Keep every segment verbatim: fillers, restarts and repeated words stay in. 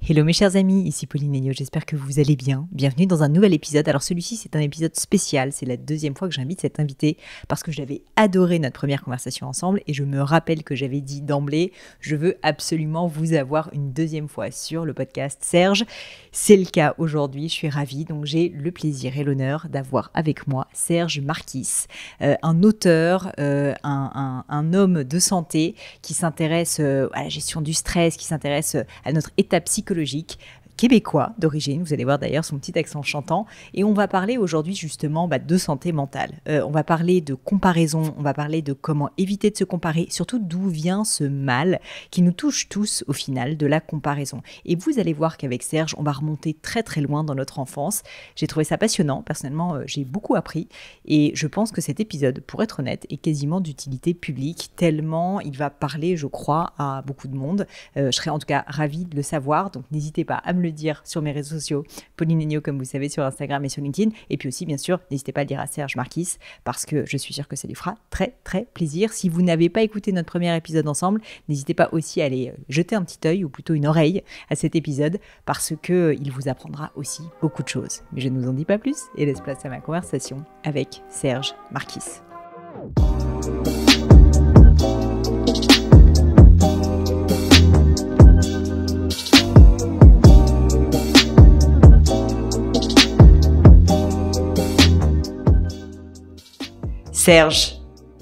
Hello mes chers amis, ici Pauline Legnaud, j'espère que vous allez bien. Bienvenue dans un nouvel épisode. Alors celui-ci c'est un épisode spécial, c'est la deuxième fois que j'invite cet invité parce que j'avais adoré notre première conversation ensemble et je me rappelle que j'avais dit d'emblée, je veux absolument vous avoir une deuxième fois sur le podcast Serge. C'est le cas aujourd'hui, je suis ravie, donc j'ai le plaisir et l'honneur d'avoir avec moi Serge Marquis, euh, un auteur, euh, un, un, un homme de santé qui s'intéresse euh, à la gestion du stress, qui s'intéresse euh, à notre état psychologique, québécois d'origine, vous allez voir d'ailleurs son petit accent chantant, et on va parler aujourd'hui justement bah, de santé mentale. Euh, on va parler de comparaison, on va parler de comment éviter de se comparer, surtout d'où vient ce mal qui nous touche tous au final, de la comparaison. Et vous allez voir qu'avec Serge, on va remonter très très loin dans notre enfance. J'ai trouvé ça passionnant, personnellement euh, j'ai beaucoup appris, et je pense que cet épisode, pour être honnête, est quasiment d'utilité publique, tellement il va parler, je crois, à beaucoup de monde. Euh, je serais en tout cas ravie de le savoir, donc n'hésitez pas à me le dire sur mes réseaux sociaux, Pauline Legnaud, comme vous savez, sur Instagram et sur LinkedIn. Et puis aussi, bien sûr, n'hésitez pas à le dire à Serge Marquis, parce que je suis sûre que ça lui fera très, très plaisir. Si vous n'avez pas écouté notre premier épisode ensemble, n'hésitez pas aussi à aller jeter un petit œil, ou plutôt une oreille, à cet épisode, parce qu'il vous apprendra aussi beaucoup de choses. Mais je ne vous en dis pas plus, et laisse place à ma conversation avec Serge Marquis. Serge,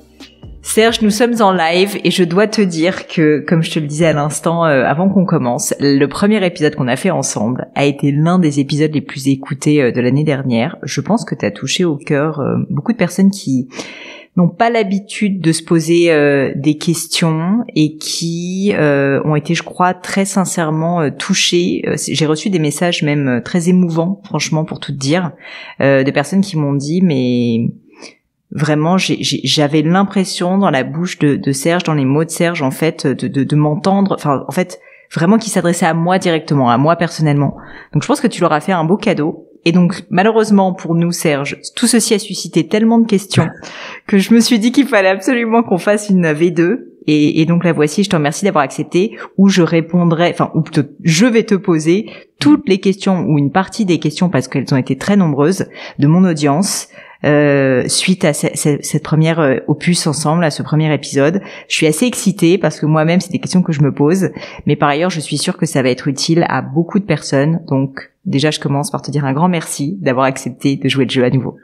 Serge, nous sommes en live et je dois te dire que, comme je te le disais à l'instant euh, avant qu'on commence, le premier épisode qu'on a fait ensemble a été l'un des épisodes les plus écoutés euh, de l'année dernière. Je pense que tu as touché au cœur euh, beaucoup de personnes qui n'ont pas l'habitude de se poser euh, des questions et qui euh, ont été, je crois, très sincèrement euh, touchées. Euh, j'ai reçu des messages même euh, très émouvants, franchement, pour tout te dire, euh, de personnes qui m'ont dit, mais... Vraiment, j'ai, j'ai, j'avais l'impression dans la bouche de, de Serge, dans les mots de Serge, en fait, de, de, de m'entendre, enfin, en fait, vraiment qu'il s'adressait à moi directement, à moi personnellement. Donc, je pense que tu leur as fait un beau cadeau. Et donc, malheureusement pour nous, Serge, tout ceci a suscité tellement de questions que je me suis dit qu'il fallait absolument qu'on fasse une V deux. Et, et donc, la voici, je te remercie d'avoir accepté, où je répondrai, enfin, ou plutôt, je vais te poser toutes les questions, ou une partie des questions, parce qu'elles ont été très nombreuses, de mon audience, Euh, suite à ce, ce, cette première euh, opus ensemble, à ce premier épisode. Je suis assez excitée parce que moi-même, c'est des questions que je me pose. Mais par ailleurs, je suis sûre que ça va être utile à beaucoup de personnes. Donc, déjà, je commence par te dire un grand merci d'avoir accepté de jouer le jeu à nouveau.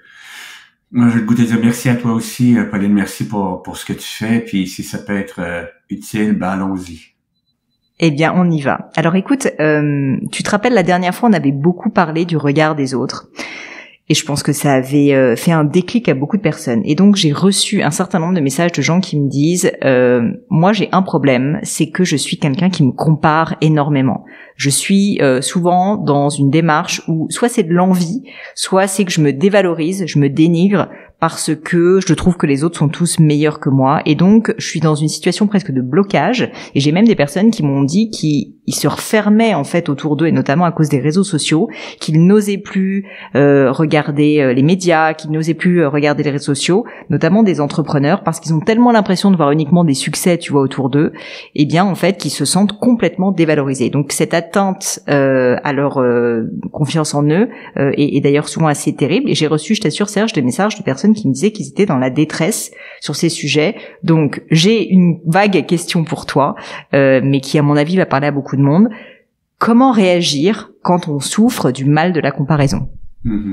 Moi, j'ai le goût de dire merci à toi aussi, Pauline. Merci pour, pour ce que tu fais. Puis, si ça peut être euh, utile, ben allons-y. Eh bien, on y va. Alors, écoute, euh, tu te rappelles, la dernière fois, on avait beaucoup parlé du regard des autres. Et je pense que ça avait euh, fait un déclic à beaucoup de personnes. Et donc, j'ai reçu un certain nombre de messages de gens qui me disent euh, « Moi, j'ai un problème, c'est que je suis quelqu'un qui me compare énormément. Je suis euh, souvent dans une démarche où soit c'est de l'envie, soit c'est que je me dévalorise, je me dénigre parce que je trouve que les autres sont tous meilleurs que moi. Et donc, je suis dans une situation presque de blocage. Et j'ai même des personnes qui m'ont dit qu'ils se refermaient en fait autour d'eux, et notamment à cause des réseaux sociaux, qu'ils n'osaient plus euh, regarder euh, les médias, qu'ils n'osaient plus euh, regarder les réseaux sociaux, notamment des entrepreneurs, parce qu'ils ont tellement l'impression de voir uniquement des succès, tu vois, autour d'eux, et bien en fait qu'ils se sentent complètement dévalorisés. Donc cette atteinte euh, à leur euh, confiance en eux euh, est, est d'ailleurs souvent assez terrible. Et j'ai reçu, je t'assure Serge, des messages de personnes qui me disaient qu'ils étaient dans la détresse sur ces sujets. Donc j'ai une vague question pour toi, euh, mais qui à mon avis va parler à beaucoup de monde. Comment réagir quand on souffre du mal de la comparaison? Mm-hmm.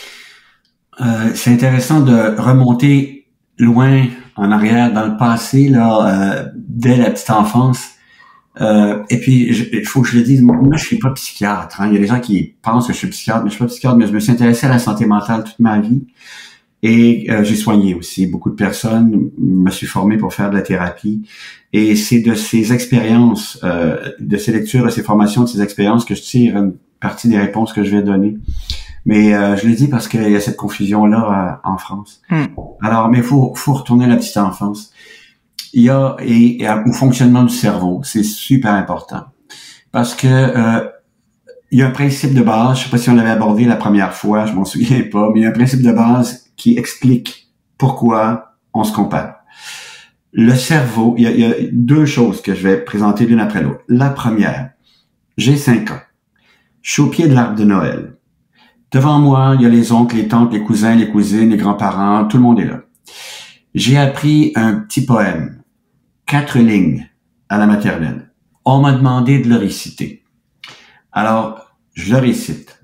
Euh, c'est intéressant de remonter loin en arrière dans le passé, là, euh, dès la petite enfance. Euh, et puis, il faut que je le dise, moi, je suis pas psychiatre. Hein. Il y a des gens qui pensent que je suis psychiatre, mais je suis pas psychiatre, mais je me suis intéressé à la santé mentale toute ma vie. Et euh, j'ai soigné aussi beaucoup de personnes, me suis formé pour faire de la thérapie. Et c'est de ces expériences, euh, de ces lectures, de ces formations, de ces expériences que je tire une partie des réponses que je vais donner. Mais euh, je le dis parce qu'il y a cette confusion-là euh, en France. Mm. Alors, mais il faut, faut retourner à la petite enfance. Il y a, et, et au fonctionnement du cerveau, c'est super important. Parce que euh, il y a un principe de base, je sais pas si on l'avait abordé la première fois, je m'en souviens pas, mais il y a un principe de base qui explique pourquoi on se compare. Le cerveau, il y a, il y a deux choses que je vais présenter l'une après l'autre. La première, J'ai cinq ans. Je suis au pied de l'arbre de Noël. Devant moi, il y a les oncles, les tantes, les cousins, les cousines, les grands-parents, tout le monde est là. J'ai appris un petit poème, quatre lignes, à la maternelle. On m'a demandé de le réciter. Alors, je le récite.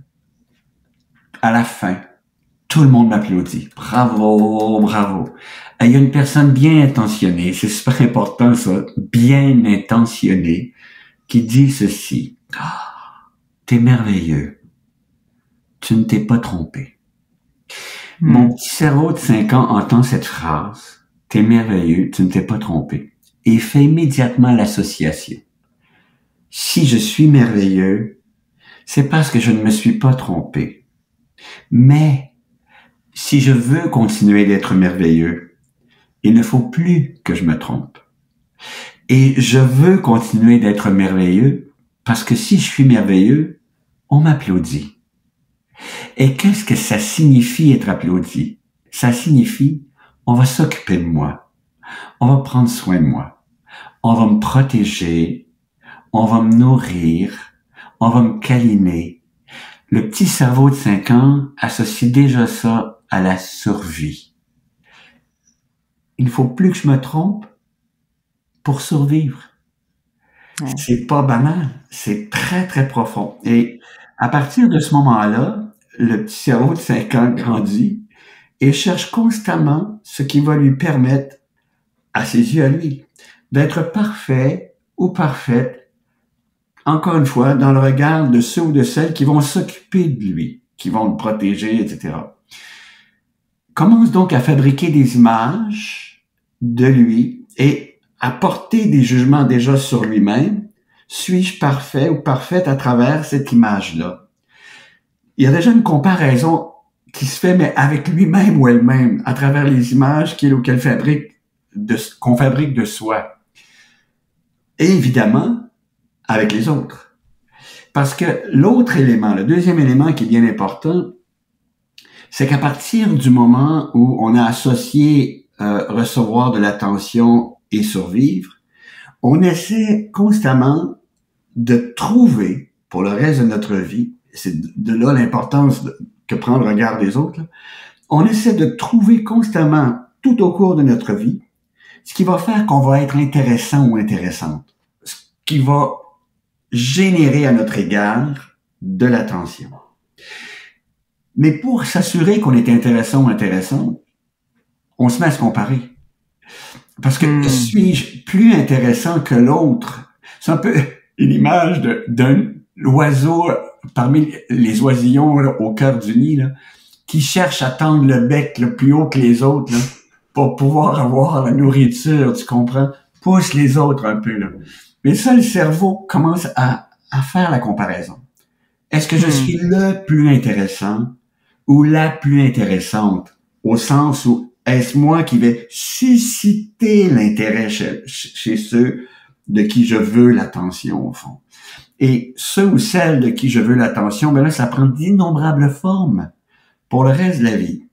À la fin, tout le monde m'applaudit. Bravo, bravo. Et il y a une personne bien intentionnée, c'est super important ça, bien intentionnée, qui dit ceci. Ah, t'es merveilleux. Tu ne t'es pas trompé. Hmm. Mon petit cerveau de cinq ans entend cette phrase. T'es merveilleux, tu ne t'es pas trompé. Et fait immédiatement l'association. Si je suis merveilleux, c'est parce que je ne me suis pas trompé. Mais, si je veux continuer d'être merveilleux, il ne faut plus que je me trompe. Et je veux continuer d'être merveilleux parce que si je suis merveilleux, on m'applaudit. Et qu'est-ce que ça signifie être applaudi? Ça signifie, on va s'occuper de moi. On va prendre soin de moi. On va me protéger. On va me nourrir. On va me câliner. Le petit cerveau de cinq ans associe déjà ça à la survie. Il ne faut plus que je me trompe pour survivre. Ouais. C'est pas banal. C'est très, très profond. Et à partir de ce moment-là, le petit cerveau de cinq ans grandit et cherche constamment ce qui va lui permettre, à ses yeux à lui, d'être parfait ou parfaite, encore une fois, dans le regard de ceux ou de celles qui vont s'occuper de lui, qui vont le protéger, et cetera. Commence donc à fabriquer des images de lui et à porter des jugements déjà sur lui-même. Suis-je parfait ou parfaite à travers cette image-là? Il y a déjà une comparaison qui se fait, mais avec lui-même ou elle-même, à travers les images qu'il ou qu'elle fabrique, de, qu'on fabrique de soi. Et évidemment, avec les autres. Parce que l'autre élément, le deuxième élément qui est bien important, c'est qu'à partir du moment où on a associé euh, recevoir de l'attention et survivre, on essaie constamment de trouver, pour le reste de notre vie, c'est de là l'importance de, que prend le regard des autres, là, on essaie de trouver constamment, tout au cours de notre vie, ce qui va faire qu'on va être intéressant ou intéressante, ce qui va générer à notre égard de l'attention. Mais pour s'assurer qu'on est intéressant ou intéressante, on se met à se comparer. Parce que mmh. suis-je plus intéressant que l'autre? C'est un peu une image de, d'un oiseau parmi les oisillons là, au cœur du nid, là, qui cherche à tendre le bec le plus haut que les autres là, pour pouvoir avoir la nourriture, tu comprends? Pousse les autres un peu. Là. Mais ça, le cerveau commence à, à faire la comparaison. Est-ce que je mmh. suis le plus intéressant ou la plus intéressante? Au sens où est-ce moi qui vais susciter l'intérêt chez, chez ceux de qui je veux l'attention, au fond? Et ceux ou celles de qui je veux l'attention, ben là, ça prend d'innombrables formes pour le reste de la vie.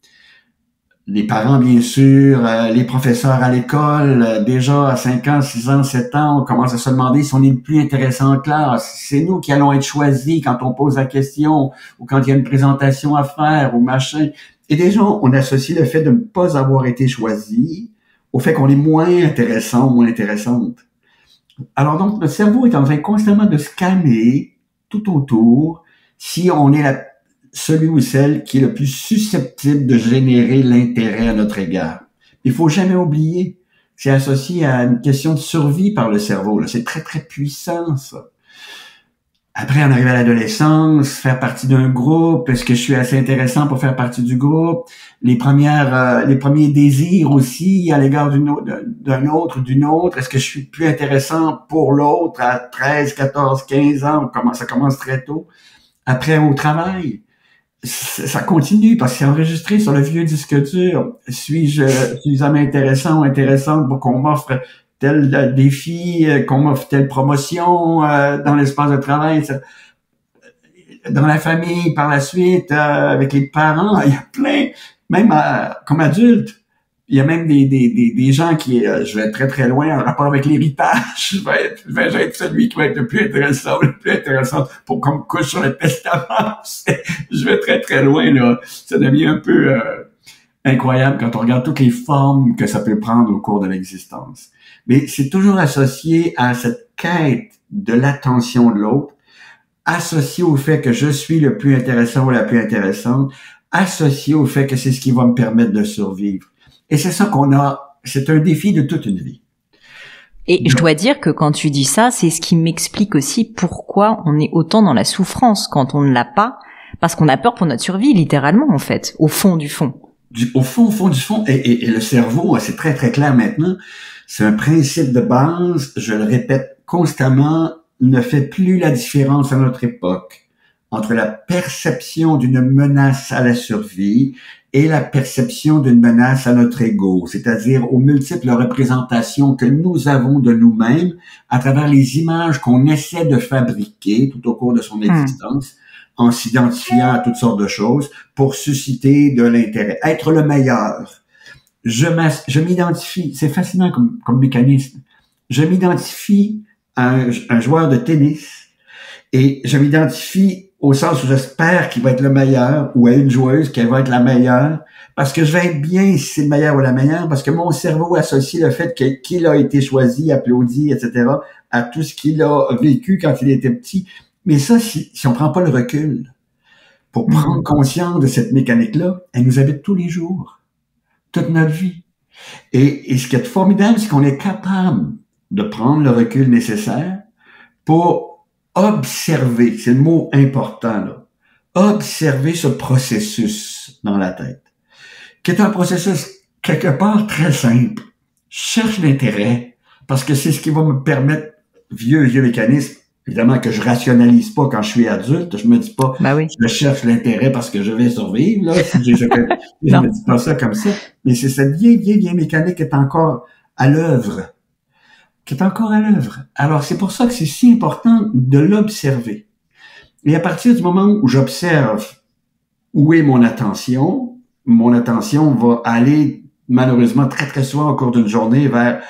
Les parents, bien sûr, euh, les professeurs à l'école, euh, déjà à cinq ans, six ans, sept ans, on commence à se demander si on est le plus intéressant en classe. C'est nous qui allons être choisis quand on pose la question ou quand il y a une présentation à faire ou machin. Et déjà, on associe le fait de ne pas avoir été choisi au fait qu'on est moins intéressant ou moins intéressante. Alors donc, notre cerveau est en train constamment de scanner tout autour si on est la, celui ou celle qui est le plus susceptible de générer l'intérêt à notre égard. Il faut jamais oublier que c'est associé à une question de survie par le cerveau. Là. C'est très, très puissant, ça. Après, on arrive à l'adolescence, faire partie d'un groupe. Est-ce que je suis assez intéressant pour faire partie du groupe? Les premières, euh, les premiers désirs aussi à l'égard d'une autre, d'un autre, d'une autre. Est-ce que je suis plus intéressant pour l'autre à treize, quatorze, quinze ans? Ça commence très tôt. Après, au travail, ça continue parce que c'est enregistré sur le vieux disque dur. Suis-je suffisamment intéressant ou intéressante pour qu'on m'offre tel défi, qu'on m'offre telle promotion euh, dans l'espace de travail, ça, dans la famille, par la suite, euh, avec les parents, il y a plein, même euh, comme adulte, Il y a même des, des, des, des gens qui, euh, je vais être très très loin en rapport avec l'héritage. Je vais être, je vais être celui qui va être le plus intéressant, le plus intéressant pour qu'on me couche sur le testament. Je vais très très loin, là. Ça devient un peu euh, incroyable quand on regarde toutes les formes que ça peut prendre au cours de l'existence. Mais c'est toujours associé à cette quête de l'attention de l'autre, associé au fait que je suis le plus intéressant ou la plus intéressante, associé au fait que c'est ce qui va me permettre de survivre. Et c'est ça qu'on a, c'est un défi de toute une vie. Et je dois dire que quand tu dis ça, c'est ce qui m'explique aussi pourquoi on est autant dans la souffrance quand on ne l'a pas, parce qu'on a peur pour notre survie, littéralement, en fait, au fond du fond. Du, au fond, au fond du fond, et, et, et le cerveau, c'est très très clair maintenant, c'est un principe de base, je le répète constamment, ne fait plus la différence à notre époque entre la perception d'une menace à la survie et la perception d'une menace à notre ego, c'est-à-dire aux multiples représentations que nous avons de nous-mêmes à travers les images qu'on essaie de fabriquer tout au cours de son existence, mmh. en s'identifiant à toutes sortes de choses pour susciter de l'intérêt, être le meilleur. Je, je m'identifie, c'est fascinant comme, comme mécanisme, je m'identifie à un, un joueur de tennis et je m'identifie au sens où j'espère qu'il va être le meilleur, ou à une joueuse qu'elle va être la meilleure, parce que je vais être bien si c'est le meilleur ou la meilleure, parce que mon cerveau associe le fait que, qu'il a été choisi, applaudi, et cetera, à tout ce qu'il a vécu quand il était petit. Mais ça, si, si on prend pas le recul pour mmh. prendre conscience de cette mécanique-là, elle nous habite tous les jours, toute notre vie. Et, et ce qui est formidable, c'est qu'on est capable de prendre le recul nécessaire pour observer, c'est le mot important là, observer ce processus dans la tête, qui est un processus quelque part très simple. Je cherche l'intérêt, parce que c'est ce qui va me permettre, vieux, vieux mécanisme, évidemment que je rationalise pas quand je suis adulte, je me dis pas, bah oui. je cherche l'intérêt parce que je vais survivre, là, si j'ai, je, je me dis pas ça comme ça, mais c'est cette vieille, vieille, vieille mécanique qui est encore à l'œuvre. qui est encore à l'œuvre. Alors, c'est pour ça que c'est si important de l'observer. Et à partir du moment où j'observe où est mon attention, mon attention va aller, malheureusement, très, très souvent au cours d'une journée vers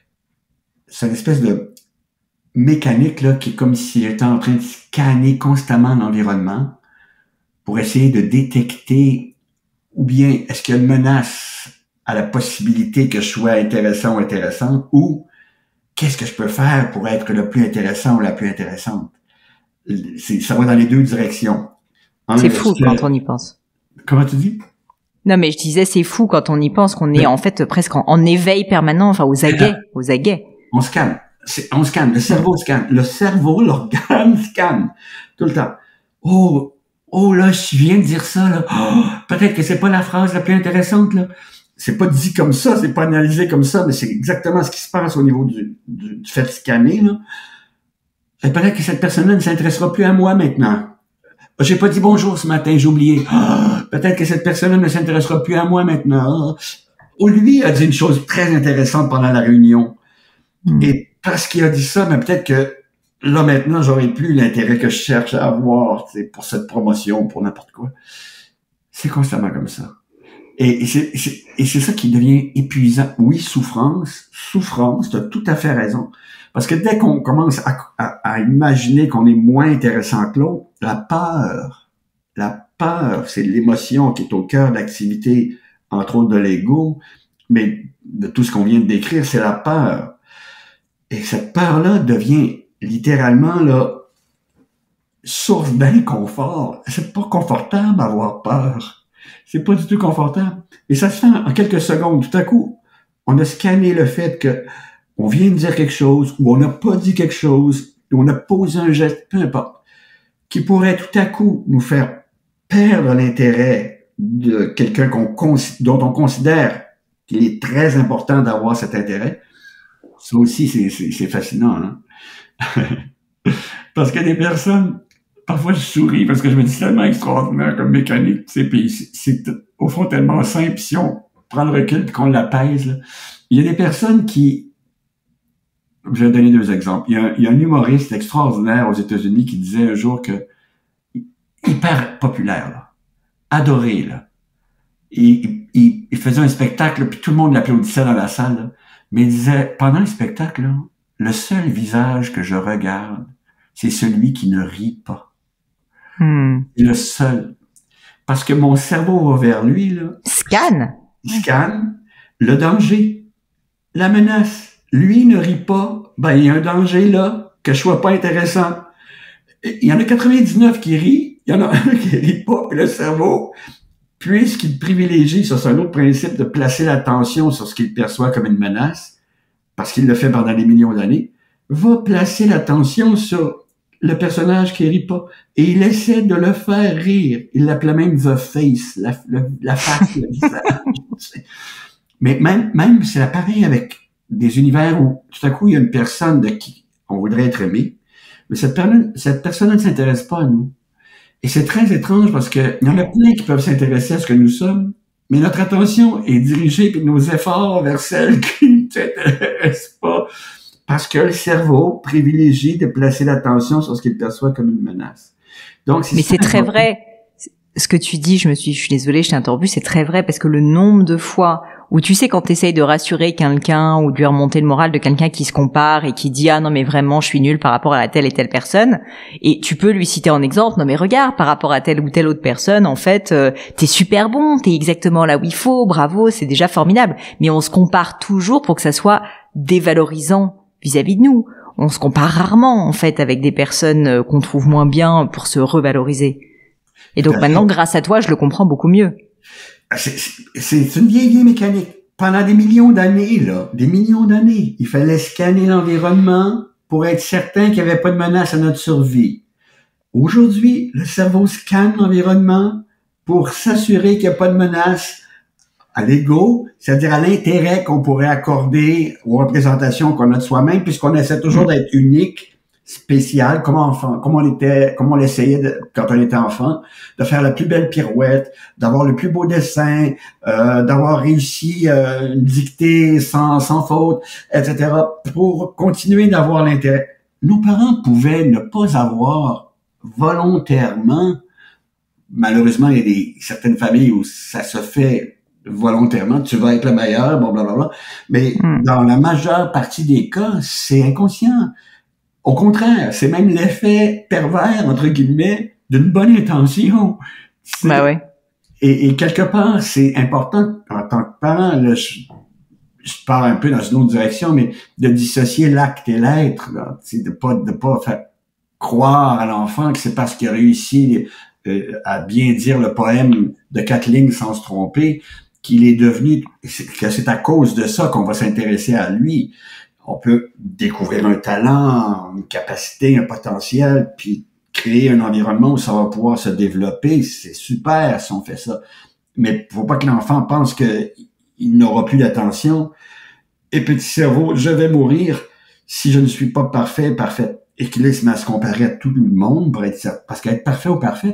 cette espèce de mécanique, là, qui est comme si j'étais en train de scanner constamment l'environnement pour essayer de détecter ou bien est-ce qu'il y a une menace à la possibilité que je sois intéressant ou intéressante, ou qu'est-ce que je peux faire pour être le plus intéressant ou la plus intéressante? C'est, ça va dans les deux directions. Un, c'est fou que, quand on y pense. Comment tu dis? Non, mais je disais, c'est fou quand on y pense qu'on est mais, en fait presque en, en éveil permanent, enfin aux aguets, aux aguets. On scanne. C'est, on scanne. Le cerveau scanne. Le cerveau, l'organe scanne. Tout le temps. Oh, oh là, je viens de dire ça, là. Oh, peut-être que c'est pas la phrase la plus intéressante, là. C'est pas dit comme ça, c'est pas analysé comme ça, mais c'est exactement ce qui se passe au niveau du, du, du fait de scanner, là. Et peut-être que cette personne-là ne s'intéressera plus à moi maintenant. J'ai pas dit bonjour ce matin, j'ai oublié. Ah, peut-être que cette personne-là ne s'intéressera plus à moi maintenant. Ou lui a dit une chose très intéressante pendant la réunion. Mm. Et parce qu'il a dit ça, mais peut-être que là maintenant, j'aurai plus l'intérêt que je cherche à avoir, tu sais, pour cette promotion, pour n'importe quoi. C'est constamment comme ça. Et c'est, c'est, et c'est ça qui devient épuisant. Oui, souffrance, souffrance, tu as tout à fait raison. Parce que dès qu'on commence à, à, à imaginer qu'on est moins intéressant que l'autre, la peur, la peur, c'est l'émotion qui est au cœur de l'activité, entre autres de l'ego, mais de tout ce qu'on vient de décrire, c'est la peur. Et cette peur-là devient littéralement là source d'inconfort. C'est pas confortable d'avoir peur. C'est pas du tout confortable. Et ça se fait en quelques secondes. Tout à coup, on a scanné le fait que on vient de dire quelque chose, ou on n'a pas dit quelque chose, ou on a posé un geste, peu importe, qui pourrait tout à coup nous faire perdre l'intérêt de quelqu'un qu'on, dont on considère qu'il est très important d'avoir cet intérêt. Ça aussi, c'est, c'est, c'est fascinant, hein? Parce qu'il y a des personnes, parfois je souris parce que je me dis c'est tellement extraordinaire comme mécanique, tu sais, puis c'est, c'est au fond tellement simple, si on prend le recul et qu'on l'apaise, là. Il y a des personnes qui, je vais donner deux exemples. Il y a, il y a un humoriste extraordinaire aux États-Unis qui disait un jour que, hyper populaire, là, adoré, là, il, il, il faisait un spectacle, puis tout le monde l'applaudissait dans la salle, là. Mais il disait, pendant le spectacle, là, le seul visage que je regarde, c'est celui qui ne rit pas. Hmm. Le seul. Parce que mon cerveau va vers lui, là. Scanne. Il scanne le danger, la menace. Lui ne rit pas, ben il y a un danger là, que je sois pas intéressant. Il y en a quatre-vingt-dix-neuf qui rient, il y en a un qui rit pas, puis le cerveau, puisqu'il privilégie, ça c'est un autre principe, de placer l'attention sur ce qu'il perçoit comme une menace, parce qu'il le fait pendant des millions d'années, va placer l'attention sur le personnage qui rit pas. Et il essaie de le faire rire. Il l'appelait même the face, la, la, la face, le visage. Mais même, même c'est pareil avec des univers où tout à coup il y a une personne de qui on voudrait être aimé, mais cette personne, cette personne ne s'intéresse pas à nous. Et c'est très étrange parce que il y en a plein qui peuvent s'intéresser à ce que nous sommes, mais notre attention est dirigée puis nos efforts vers celles qui ne s'intéressent pas. Parce que le cerveau privilégie de placer l'attention sur ce qu'il perçoit comme une menace. Donc, c'est Mais c'est très vrai. Ce que tu dis, je me suis, je suis désolée, je t'ai interrompu, c'est très vrai parce que le nombre de fois où tu sais quand tu essayes de rassurer quelqu'un ou de lui remonter le moral de quelqu'un qui se compare et qui dit ah non mais vraiment je suis nul par rapport à telle et telle personne et tu peux lui citer en exemple non mais regarde par rapport à telle ou telle autre personne en fait euh, t'es super bon, t'es exactement là où il faut, bravo, c'est déjà formidable. Mais on se compare toujours pour que ça soit dévalorisant vis-à-vis de nous. On se compare rarement, en fait, avec des personnes qu'on trouve moins bien pour se revaloriser. Et donc maintenant, grâce à toi, je le comprends beaucoup mieux. C'est, c'est une vieille, vieille mécanique. Pendant des millions d'années, là, des millions d'années, il fallait scanner l'environnement pour être certain qu'il n'y avait pas de menace à notre survie. Aujourd'hui, le cerveau scanne l'environnement pour s'assurer qu'il n'y a pas de menace à l'ego, c'est-à-dire à l'intérêt qu'on pourrait accorder aux représentations qu'on a de soi-même, puisqu'on essaie toujours d'être unique, spécial, comme enfant, comme on était, comme on l'essayait de, quand on était enfant, de faire la plus belle pirouette, d'avoir le plus beau dessin, euh, d'avoir réussi euh, une dictée sans, sans faute, et cetera, pour continuer d'avoir l'intérêt. Nos parents pouvaient ne pas avoir volontairement, malheureusement, il y a des, certaines familles où ça se fait volontairement, tu vas être le meilleur, bon, blablabla. Mais mm. dans la majeure partie des cas, c'est inconscient. Au contraire, c'est même l'effet pervers, entre guillemets, d'une bonne intention. C'est, bah ouais. Et, et quelque part, c'est important, en tant que parent, là, je, je pars un peu dans une autre direction, mais de dissocier l'acte et l'être, là, de pas, de pas faire croire à l'enfant que c'est parce qu'il a réussi euh, à bien dire le poème de quatre lignes sans se tromper, qu'il est devenu, que c'est à cause de ça qu'on va s'intéresser à lui. On peut découvrir un talent, une capacité, un potentiel, puis créer un environnement où ça va pouvoir se développer. C'est super si on fait ça. Mais faut pas que l'enfant pense que il n'aura plus d'attention. Et petit cerveau, je vais mourir si je ne suis pas parfait, parfait. Et qu'il se met à se comparer à tout le monde pour être certain. Parce qu'être parfait ou parfaite,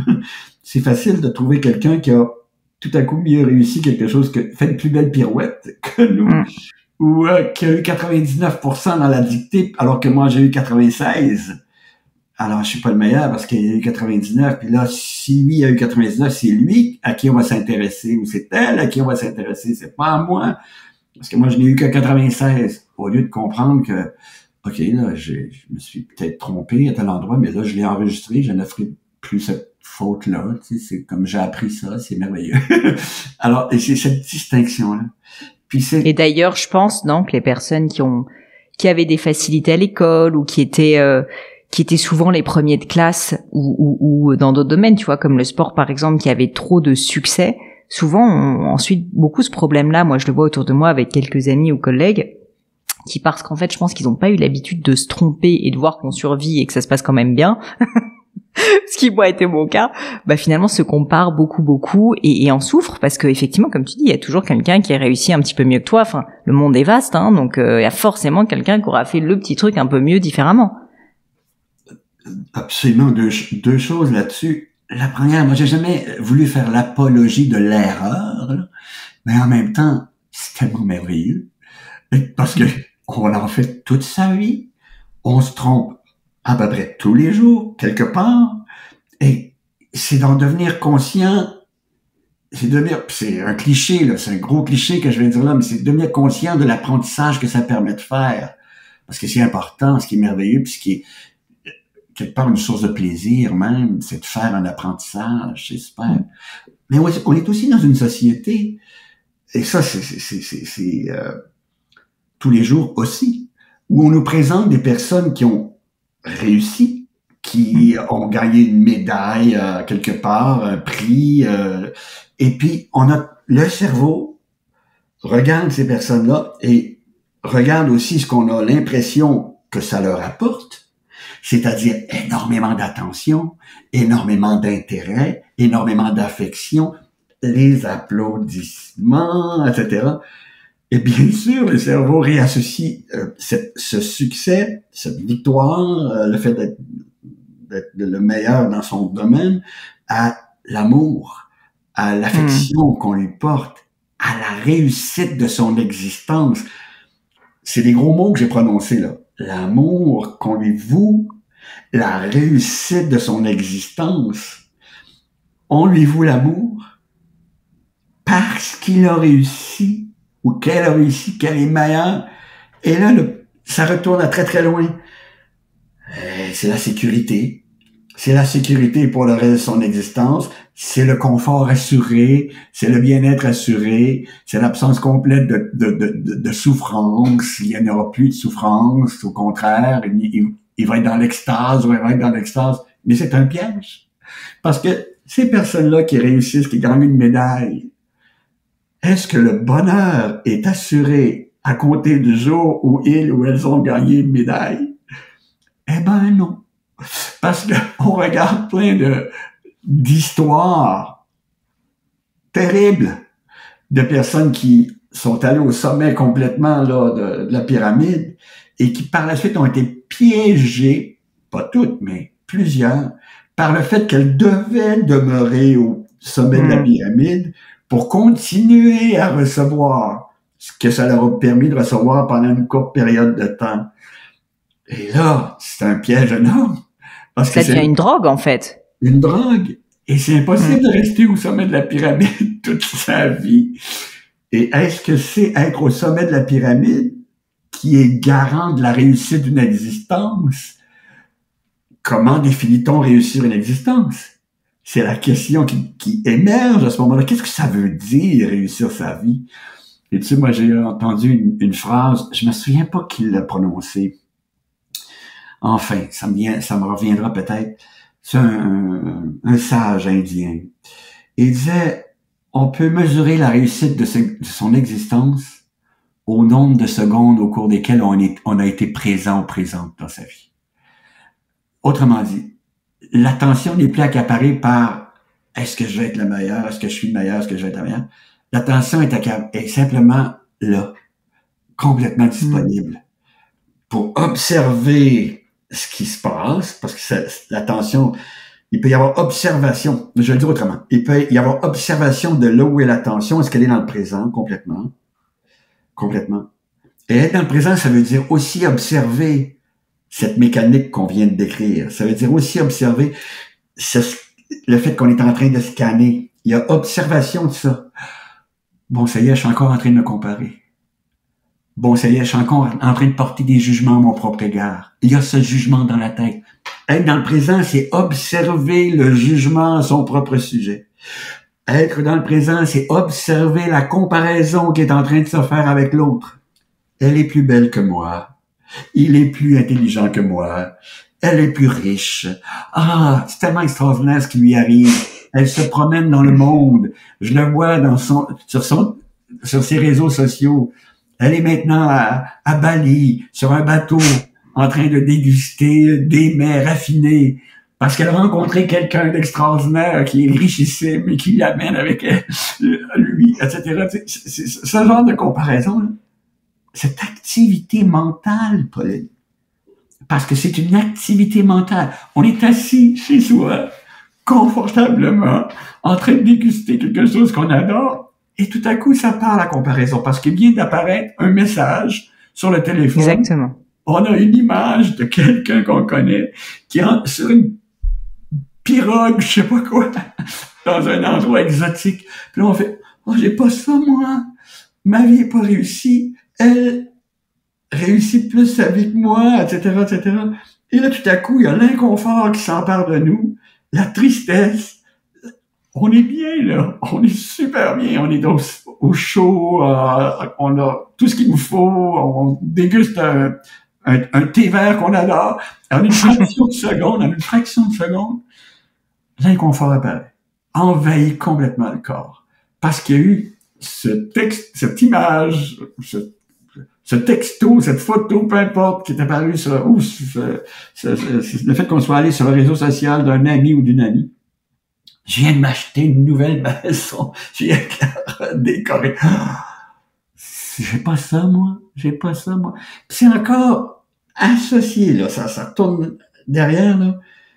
c'est facile de trouver quelqu'un qui a tout à coup mieux réussi quelque chose, que fait une plus belle pirouette que nous, mm. ou euh, qui a eu quatre-vingt-dix-neuf pour cent dans la dictée, alors que moi j'ai eu quatre-vingt-seize. Alors je suis pas le meilleur parce qu'il a eu quatre-vingt-dix-neuf, puis là, si lui a eu quatre-vingt-dix-neuf, c'est lui à qui on va s'intéresser, ou c'est elle à qui on va s'intéresser, c'est pas à moi, parce que moi je n'ai eu que quatre-vingt-seize, au lieu de comprendre que, ok, là, j'ai, je me suis peut-être trompé à tel endroit, mais là, je l'ai enregistré, je ne ferai plus cette faute-là, tu sais, c'est comme j'ai appris ça, c'est merveilleux. Alors, et c'est cette distinction-là. Puis c'est... Et d'ailleurs, je pense, non, que les personnes qui ont, qui avaient des facilités à l'école ou qui étaient, euh, qui étaient souvent les premiers de classe ou, ou, ou dans d'autres domaines, tu vois, comme le sport, par exemple, qui avait trop de succès, souvent, ont ensuite beaucoup ce problème-là. Moi, je le vois autour de moi avec quelques amis ou collègues qui, parce qu'en fait, je pense qu'ils n'ont pas eu l'habitude de se tromper et de voir qu'on survit et que ça se passe quand même bien. Ce qui moi a été mon cas, bah finalement se compare beaucoup beaucoup et, et en souffre parce que effectivement comme tu dis il y a toujours quelqu'un qui a réussi un petit peu mieux que toi. Enfin le monde est vaste hein, donc euh, il y a forcément quelqu'un qui aura fait le petit truc un peu mieux différemment. Absolument deux deux choses là-dessus. La première, moi j'ai jamais voulu faire l'apologie de l'erreur, là, mais en même temps c'est tellement merveilleux parce que on en fait toute sa vie, on se trompe à peu près tous les jours, quelque part, et c'est d'en devenir conscient, c'est devenir, c'est un cliché, là, c'est un gros cliché que je vais dire là, mais c'est devenir conscient de l'apprentissage que ça permet de faire. Parce que c'est important, ce qui est merveilleux, puis ce qui est quelque part une source de plaisir même, c'est de faire un apprentissage, c'est super. Mais on est aussi dans une société, et ça, c'est, c'est, c'est, c'est, c'est euh, tous les jours aussi, où on nous présente des personnes qui ont réussi, qui ont gagné une médaille euh, quelque part, un prix, euh, et puis on a le cerveau regarde ces personnes-là et regarde aussi ce qu'on a l'impression que ça leur apporte, c'est-à-dire énormément d'attention, énormément d'intérêt, énormément d'affection, les applaudissements, et cetera. Et bien sûr, le cerveau réassocie euh, cette, ce succès, cette victoire, euh, le fait d'être, d'être le meilleur dans son domaine, à l'amour, à l'affection mmh. qu'on lui porte, à la réussite de son existence. C'est des gros mots que j'ai prononcés là. L'amour qu'on lui voue, la réussite de son existence. On lui voue l'amour parce qu'il a réussi ou qu'elle a réussi, qu'elle est meilleure. Et là, le, ça retourne à très très loin. Euh, c'est la sécurité. C'est la sécurité pour le reste de son existence. C'est le confort assuré. C'est le bien-être assuré. C'est l'absence complète de, de, de, de, de souffrance. Il n'y aura plus de souffrance. Au contraire, il, il, il va être dans l'extase ou il va être dans l'extase. Mais c'est un piège. Parce que ces personnes-là qui réussissent, qui gagnent une médaille, est-ce que le bonheur est assuré à compter du jour où ils ou elles ont gagné une médaille? Eh ben non. Parce qu'on regarde plein de d'histoires terribles de personnes qui sont allées au sommet complètement là, de, de la pyramide et qui par la suite ont été piégées, pas toutes, mais plusieurs, par le fait qu'elles devaient demeurer au sommet mmh. de la pyramide pour continuer à recevoir ce que ça leur a permis de recevoir pendant une courte période de temps. Et là, c'est un piège énorme. Parce ça que devient une drogue, en fait. Une drogue. Et c'est impossible mmh. de rester au sommet de la pyramide toute sa vie. Et est-ce que c'est être au sommet de la pyramide qui est garant de la réussite d'une existence? Comment définit-on réussir une existence? C'est la question qui, qui émerge à ce moment-là. Qu'est-ce que ça veut dire, réussir sa vie? Et tu sais, moi, j'ai entendu une, une phrase, je me souviens pas qui l'a prononcée. Enfin, ça me vient, ça me reviendra peut-être. C'est un, un sage indien. Il disait, on peut mesurer la réussite de, ce, de son existence au nombre de secondes au cours desquelles on, est, on a été présent ou présente dans sa vie. Autrement dit, l'attention n'est plus accaparée par est-ce que je vais être le meilleur, est-ce que je suis le meilleur, est-ce que je vais être la meilleure. L'attention est, est simplement là, complètement disponible mmh. pour observer ce qui se passe, parce que ça, l'attention, il peut y avoir observation, je vais le dire autrement, il peut y avoir observation de là où est l'attention, est-ce qu'elle est dans le présent complètement, complètement. Et être dans le présent, ça veut dire aussi observer cette mécanique qu'on vient de décrire, ça veut dire aussi observer ce, le fait qu'on est en train de scanner, il y a observation de ça. Bon, ça y est, je suis encore en train de me comparer. Bon, ça y est, je suis encore en train de porter des jugements à mon propre égard. Il y a ce jugement dans la tête. Être dans le présent, c'est observer le jugement à son propre sujet. Être dans le présent, c'est observer la comparaison qui est en train de se faire avec l'autre. Elle est plus belle que moi. Il est plus intelligent que moi. Elle est plus riche. Ah, c'est tellement extraordinaire ce qui lui arrive. Elle se promène dans le monde. Je le vois dans son, sur son, sur ses réseaux sociaux. Elle est maintenant à, à Bali, sur un bateau, en train de déguster des mets raffinés, parce qu'elle a rencontré quelqu'un d'extraordinaire qui est richissime et qui l'amène avec elle, lui, et cetera. C'est, c'est, ce genre de comparaison, là, cette activité mentale, Pauline, parce que c'est une activité mentale. On est assis chez soi, confortablement, en train de déguster quelque chose qu'on adore, et tout à coup, ça part la comparaison, parce qu'il vient d'apparaître un message sur le téléphone. Exactement. On a une image de quelqu'un qu'on connaît, qui est sur une pirogue, je sais pas quoi, dans un endroit exotique. Puis là, on fait, oh, j'ai pas ça, moi. Ma vie est pas réussie. Elle réussit plus sa vie que moi, et cetera, et cetera. Et là, tout à coup, il y a l'inconfort qui s'empare de nous, la tristesse. On est bien, là. On est super bien. On est au, au chaud. Euh, on a tout ce qu'il nous faut. On déguste un, un, un thé vert qu'on adore. En une fraction de seconde, en une fraction de seconde, l'inconfort apparaît. Envahit complètement le corps. Parce qu'il y a eu ce texte, cette image, ce, ce texto, cette photo, peu importe, qui est apparu sur, ou ce, ce, ce, le fait qu'on soit allé sur le réseau social d'un ami ou d'une amie. Je viens de m'acheter une nouvelle maison. Je viens de décorer. J'ai pas ça, moi. J'ai pas ça, moi. Puis c'est encore associé, là. Ça, ça tourne derrière, là.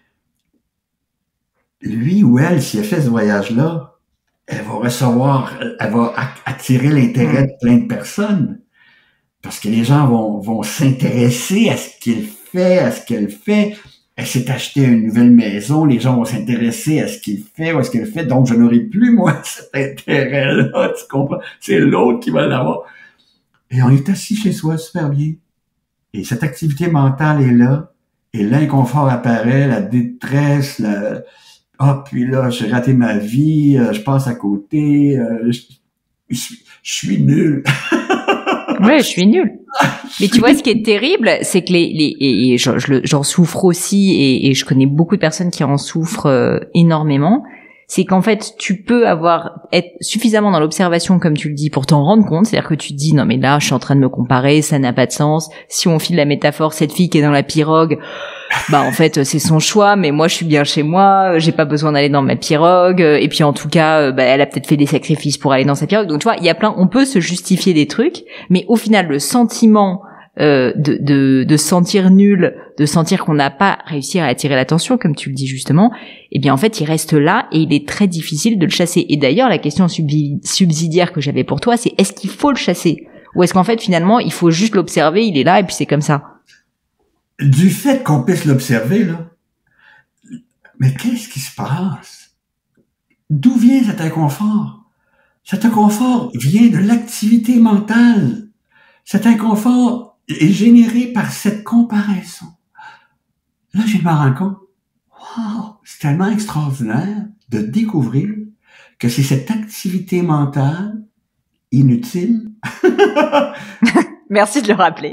Lui ou elle, si elle fait ce voyage-là, elle va recevoir, elle va attirer l'intérêt de plein de personnes. Parce que les gens vont, vont s'intéresser à ce qu'il fait, à ce qu'elle fait. Elle s'est acheté une nouvelle maison, les gens vont s'intéresser à ce qu'il fait ou à ce qu'elle fait, donc je n'aurai plus, moi, cet intérêt-là, tu comprends? C'est l'autre qui va l'avoir. Et on est assis chez soi super bien. Et cette activité mentale est là, et l'inconfort apparaît, la détresse, la... Ah, oh, puis là, j'ai raté ma vie, je passe à côté, je, je, je suis nul. Ouais, je suis nulle. Mais tu vois, ce qui est terrible, c'est que les, les et, et j'en je, j'en souffre aussi, et, et je connais beaucoup de personnes qui en souffrent euh, énormément. C'est qu'en fait, tu peux avoir être suffisamment dans l'observation, comme tu le dis, pour t'en rendre compte. C'est-à-dire que tu te dis, non mais là, je suis en train de me comparer, ça n'a pas de sens. Si on file la métaphore, cette fille qui est dans la pirogue, bah en fait, c'est son choix, mais moi, je suis bien chez moi, j'ai pas besoin d'aller dans ma pirogue. Et puis en tout cas, bah, elle a peut-être fait des sacrifices pour aller dans sa pirogue. Donc tu vois, il y a plein, on peut se justifier des trucs, mais au final, le sentiment Euh, de, de, de sentir nul, de sentir qu'on n'a pas réussi à attirer l'attention, comme tu le dis justement, eh bien en fait il reste là et il est très difficile de le chasser. Et d'ailleurs la question subsidiaire que j'avais pour toi, c'est est-ce qu'il faut le chasser, ou est-ce qu'en fait finalement il faut juste l'observer, il est là et puis c'est comme ça? Du fait qu'on puisse l'observer, là, mais qu'est-ce qui se passe? D'où vient cet inconfort? Cet inconfort vient de l'activité mentale. Cet inconfort est généré par cette comparaison. Là, je me rends compte, wow, c'est tellement extraordinaire de découvrir que c'est cette activité mentale inutile. Merci de le rappeler.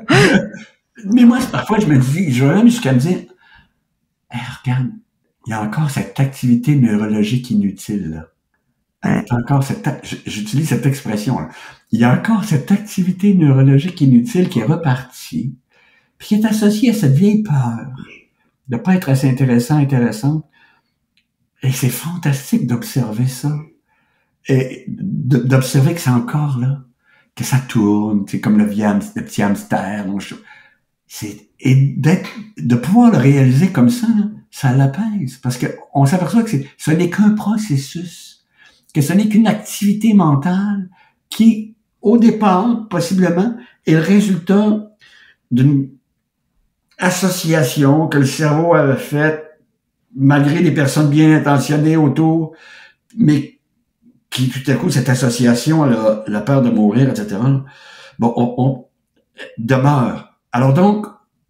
Mais moi, parfois, je me dis, je vais même jusqu'à me dire, hey, regarde, il y a encore cette activité neurologique inutile, là. Il y a encore cette, j'utilise cette expression, là. Il y a encore cette activité neurologique inutile qui est repartie, puis qui est associée à cette vieille peur de pas être assez intéressant, intéressante. Et c'est fantastique d'observer ça. Et d'observer que c'est encore là, que ça tourne, c'est comme le, le petit hamster. Donc je, c'est, et d'être, de pouvoir le réaliser comme ça, là, ça l'apaise. Parce que on s'aperçoit que c'est, ce n'est qu'un processus, que ce n'est qu'une activité mentale qui, au départ, possiblement, est le résultat d'une association que le cerveau avait faite, malgré des personnes bien intentionnées autour, mais qui, tout à coup, cette association, la, la peur de mourir, et cetera, bon, on, on demeure. Alors donc,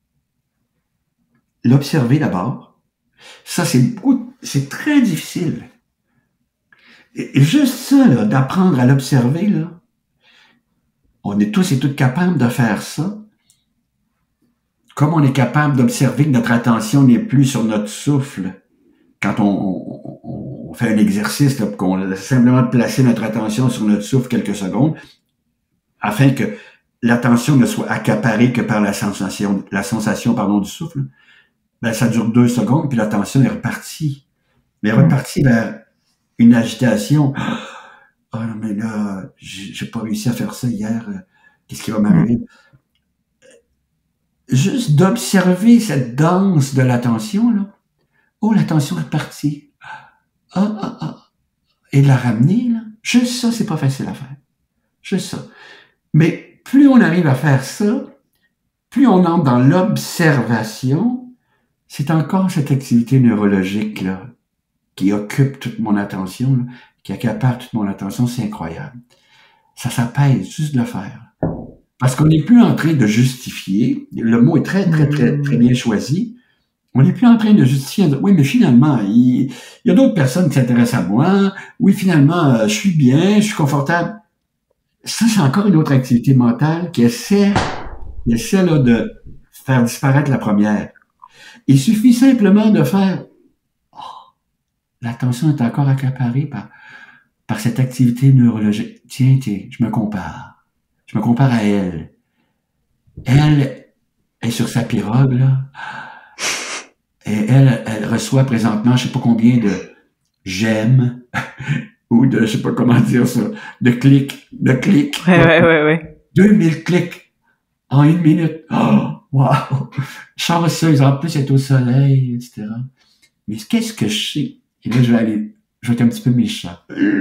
l'observer d'abord, ça, c'est beaucoup, c'est très difficile. Et, et juste ça, là, d'apprendre à l'observer, là, on est tous et toutes capables de faire ça. Comme on est capable d'observer que notre attention n'est plus sur notre souffle quand on, on, on fait un exercice, là, qu'on essaie simplement de placer notre attention sur notre souffle quelques secondes, afin que l'attention ne soit accaparée que par la sensation, la sensation, pardon, du souffle. Ben, ça dure deux secondes, puis l'attention est repartie. Mais est repartie vers une agitation. Oh, mais là, j'ai pas réussi à faire ça hier. Qu'est-ce qui va m'arriver? Juste d'observer cette danse de l'attention, là. Oh, l'attention est partie. Ah, ah, ah. Et de la ramener, là. Juste ça, c'est pas facile à faire. Juste ça. Mais plus on arrive à faire ça, plus on entre dans l'observation, c'est encore cette activité neurologique, là, qui occupe toute mon attention, là, qui accapare toute mon attention, c'est incroyable. Ça s'apaise juste de le faire. Parce qu'on n'est plus en train de justifier, le mot est très, très, très, très bien choisi, on n'est plus en train de justifier, oui, mais finalement, il, il y a d'autres personnes qui s'intéressent à moi, oui, finalement, euh, je suis bien, je suis confortable. Ça, c'est encore une autre activité mentale qui essaie, qui essaie là, de faire disparaître la première. Il suffit simplement de faire, oh, l'attention est encore accaparée par, par cette activité neurologique. Tiens, tiens, je me compare. Je me compare à elle. Elle est sur sa pirogue, là. Et elle, elle reçoit présentement, je sais pas combien de j'aime, ou de, je sais pas comment dire ça, de clics, de clics. Ouais, ouais, ouais, ouais. deux mille clics en une minute. Oh, wow! Chanceuse, en plus, elle est au soleil, et cetera. Mais qu'est-ce que je sais? Et là, je vais aller, je vais être un petit peu méchant.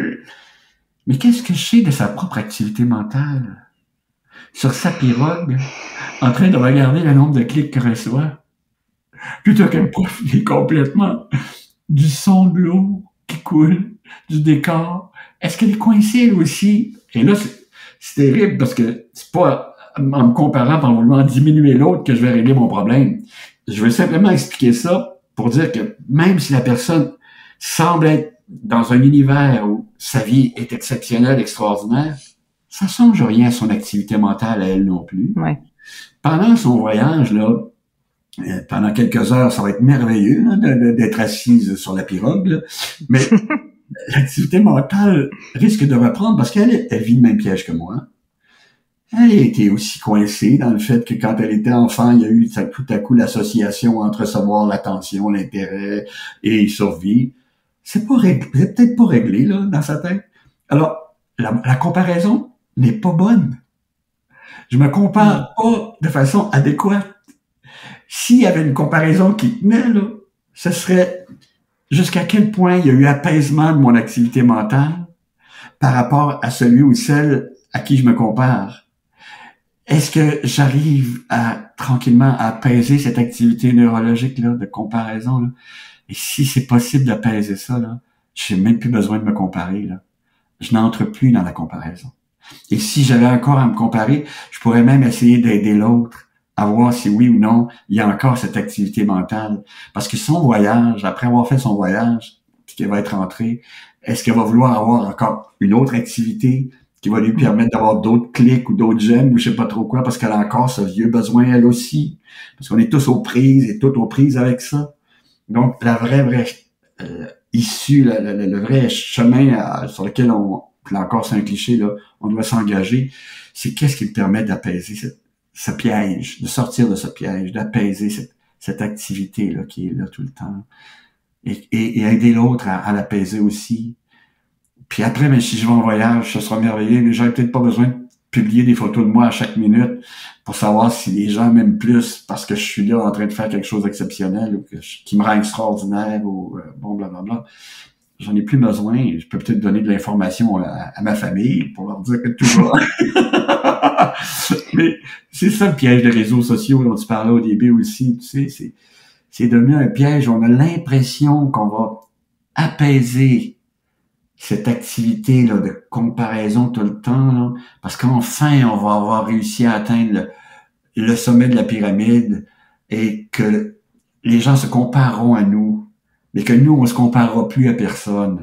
Mais qu'est-ce que je sais de sa propre activité mentale? Sur sa pirogue, en train de regarder le nombre de clics qu'elle reçoit, plutôt qu'elle profite complètement du son de l'eau qui coule, du décor. Est-ce qu'elle est coincée, elle aussi? Et là, c'est, c'est terrible parce que c'est pas en me comparant, en voulant diminuer l'autre que je vais régler mon problème. Je veux simplement expliquer ça pour dire que même si la personne semble être dans un univers où sa vie est exceptionnelle, extraordinaire, ça ne change rien à son activité mentale à elle non plus. Ouais. Pendant son voyage, là, euh, pendant quelques heures, ça va être merveilleux là, de, de, d'être assise sur la pirogue, là. Mais l'activité mentale risque de reprendre parce qu'elle elle vit le même piège que moi. Elle a été aussi coincée dans le fait que quand elle était enfant, il y a eu tout à coup l'association entre recevoir l'attention, l'intérêt et survie. C'est pas réglé, c'est peut-être pas réglé là dans sa tête. Alors, la, la comparaison n'est pas bonne. Je me compare pas de façon adéquate. S'il y avait une comparaison qui tenait, là, ce serait jusqu'à quel point il y a eu apaisement de mon activité mentale par rapport à celui ou celle à qui je me compare. Est-ce que j'arrive à tranquillement à apaiser cette activité neurologique là de comparaison là? Et si c'est possible d'apaiser ça là, j'ai même plus besoin de me comparer là. Je n'entre plus dans la comparaison. Et si j'avais encore à me comparer, je pourrais même essayer d'aider l'autre à voir si oui ou non il y a encore cette activité mentale. Parce que son voyage, après avoir fait son voyage, puis qu'elle va être rentrée, est-ce qu'elle va vouloir avoir encore une autre activité qui va lui permettre d'avoir d'autres clics ou d'autres j'aime ou je sais pas trop quoi, parce qu'elle a encore ce vieux besoin elle aussi. Parce qu'on est tous aux prises et toutes aux prises avec ça. Donc, la vraie, vraie euh, issue, le, le, le vrai chemin à, sur lequel on, là encore c'est un cliché, là, on doit s'engager, c'est qu'est-ce qui me permet d'apaiser ce, ce piège, de sortir de ce piège, d'apaiser cette, cette activité là qui est là tout le temps. Et, et, et aider l'autre à, à l'apaiser aussi. Puis après, ben, si je vais en voyage, ce sera merveilleux, mais j'aurais peut-être pas besoin de publier des photos de moi à chaque minute pour savoir si les gens m'aiment plus parce que je suis là en train de faire quelque chose d'exceptionnel ou que je, qui me rend extraordinaire ou euh, bon, blablabla. J'en ai plus besoin. Je peux peut-être donner de l'information à, à ma famille pour leur dire que tout va. Mais c'est ça le piège des réseaux sociaux dont tu parlais au début aussi. Tu sais, c'est, c'est devenu un piège. On a l'impression qu'on va apaiser cette activité là de comparaison tout le temps, là, parce qu'enfin on va avoir réussi à atteindre le, le sommet de la pyramide et que les gens se compareront à nous, mais que nous on se comparera plus à personne.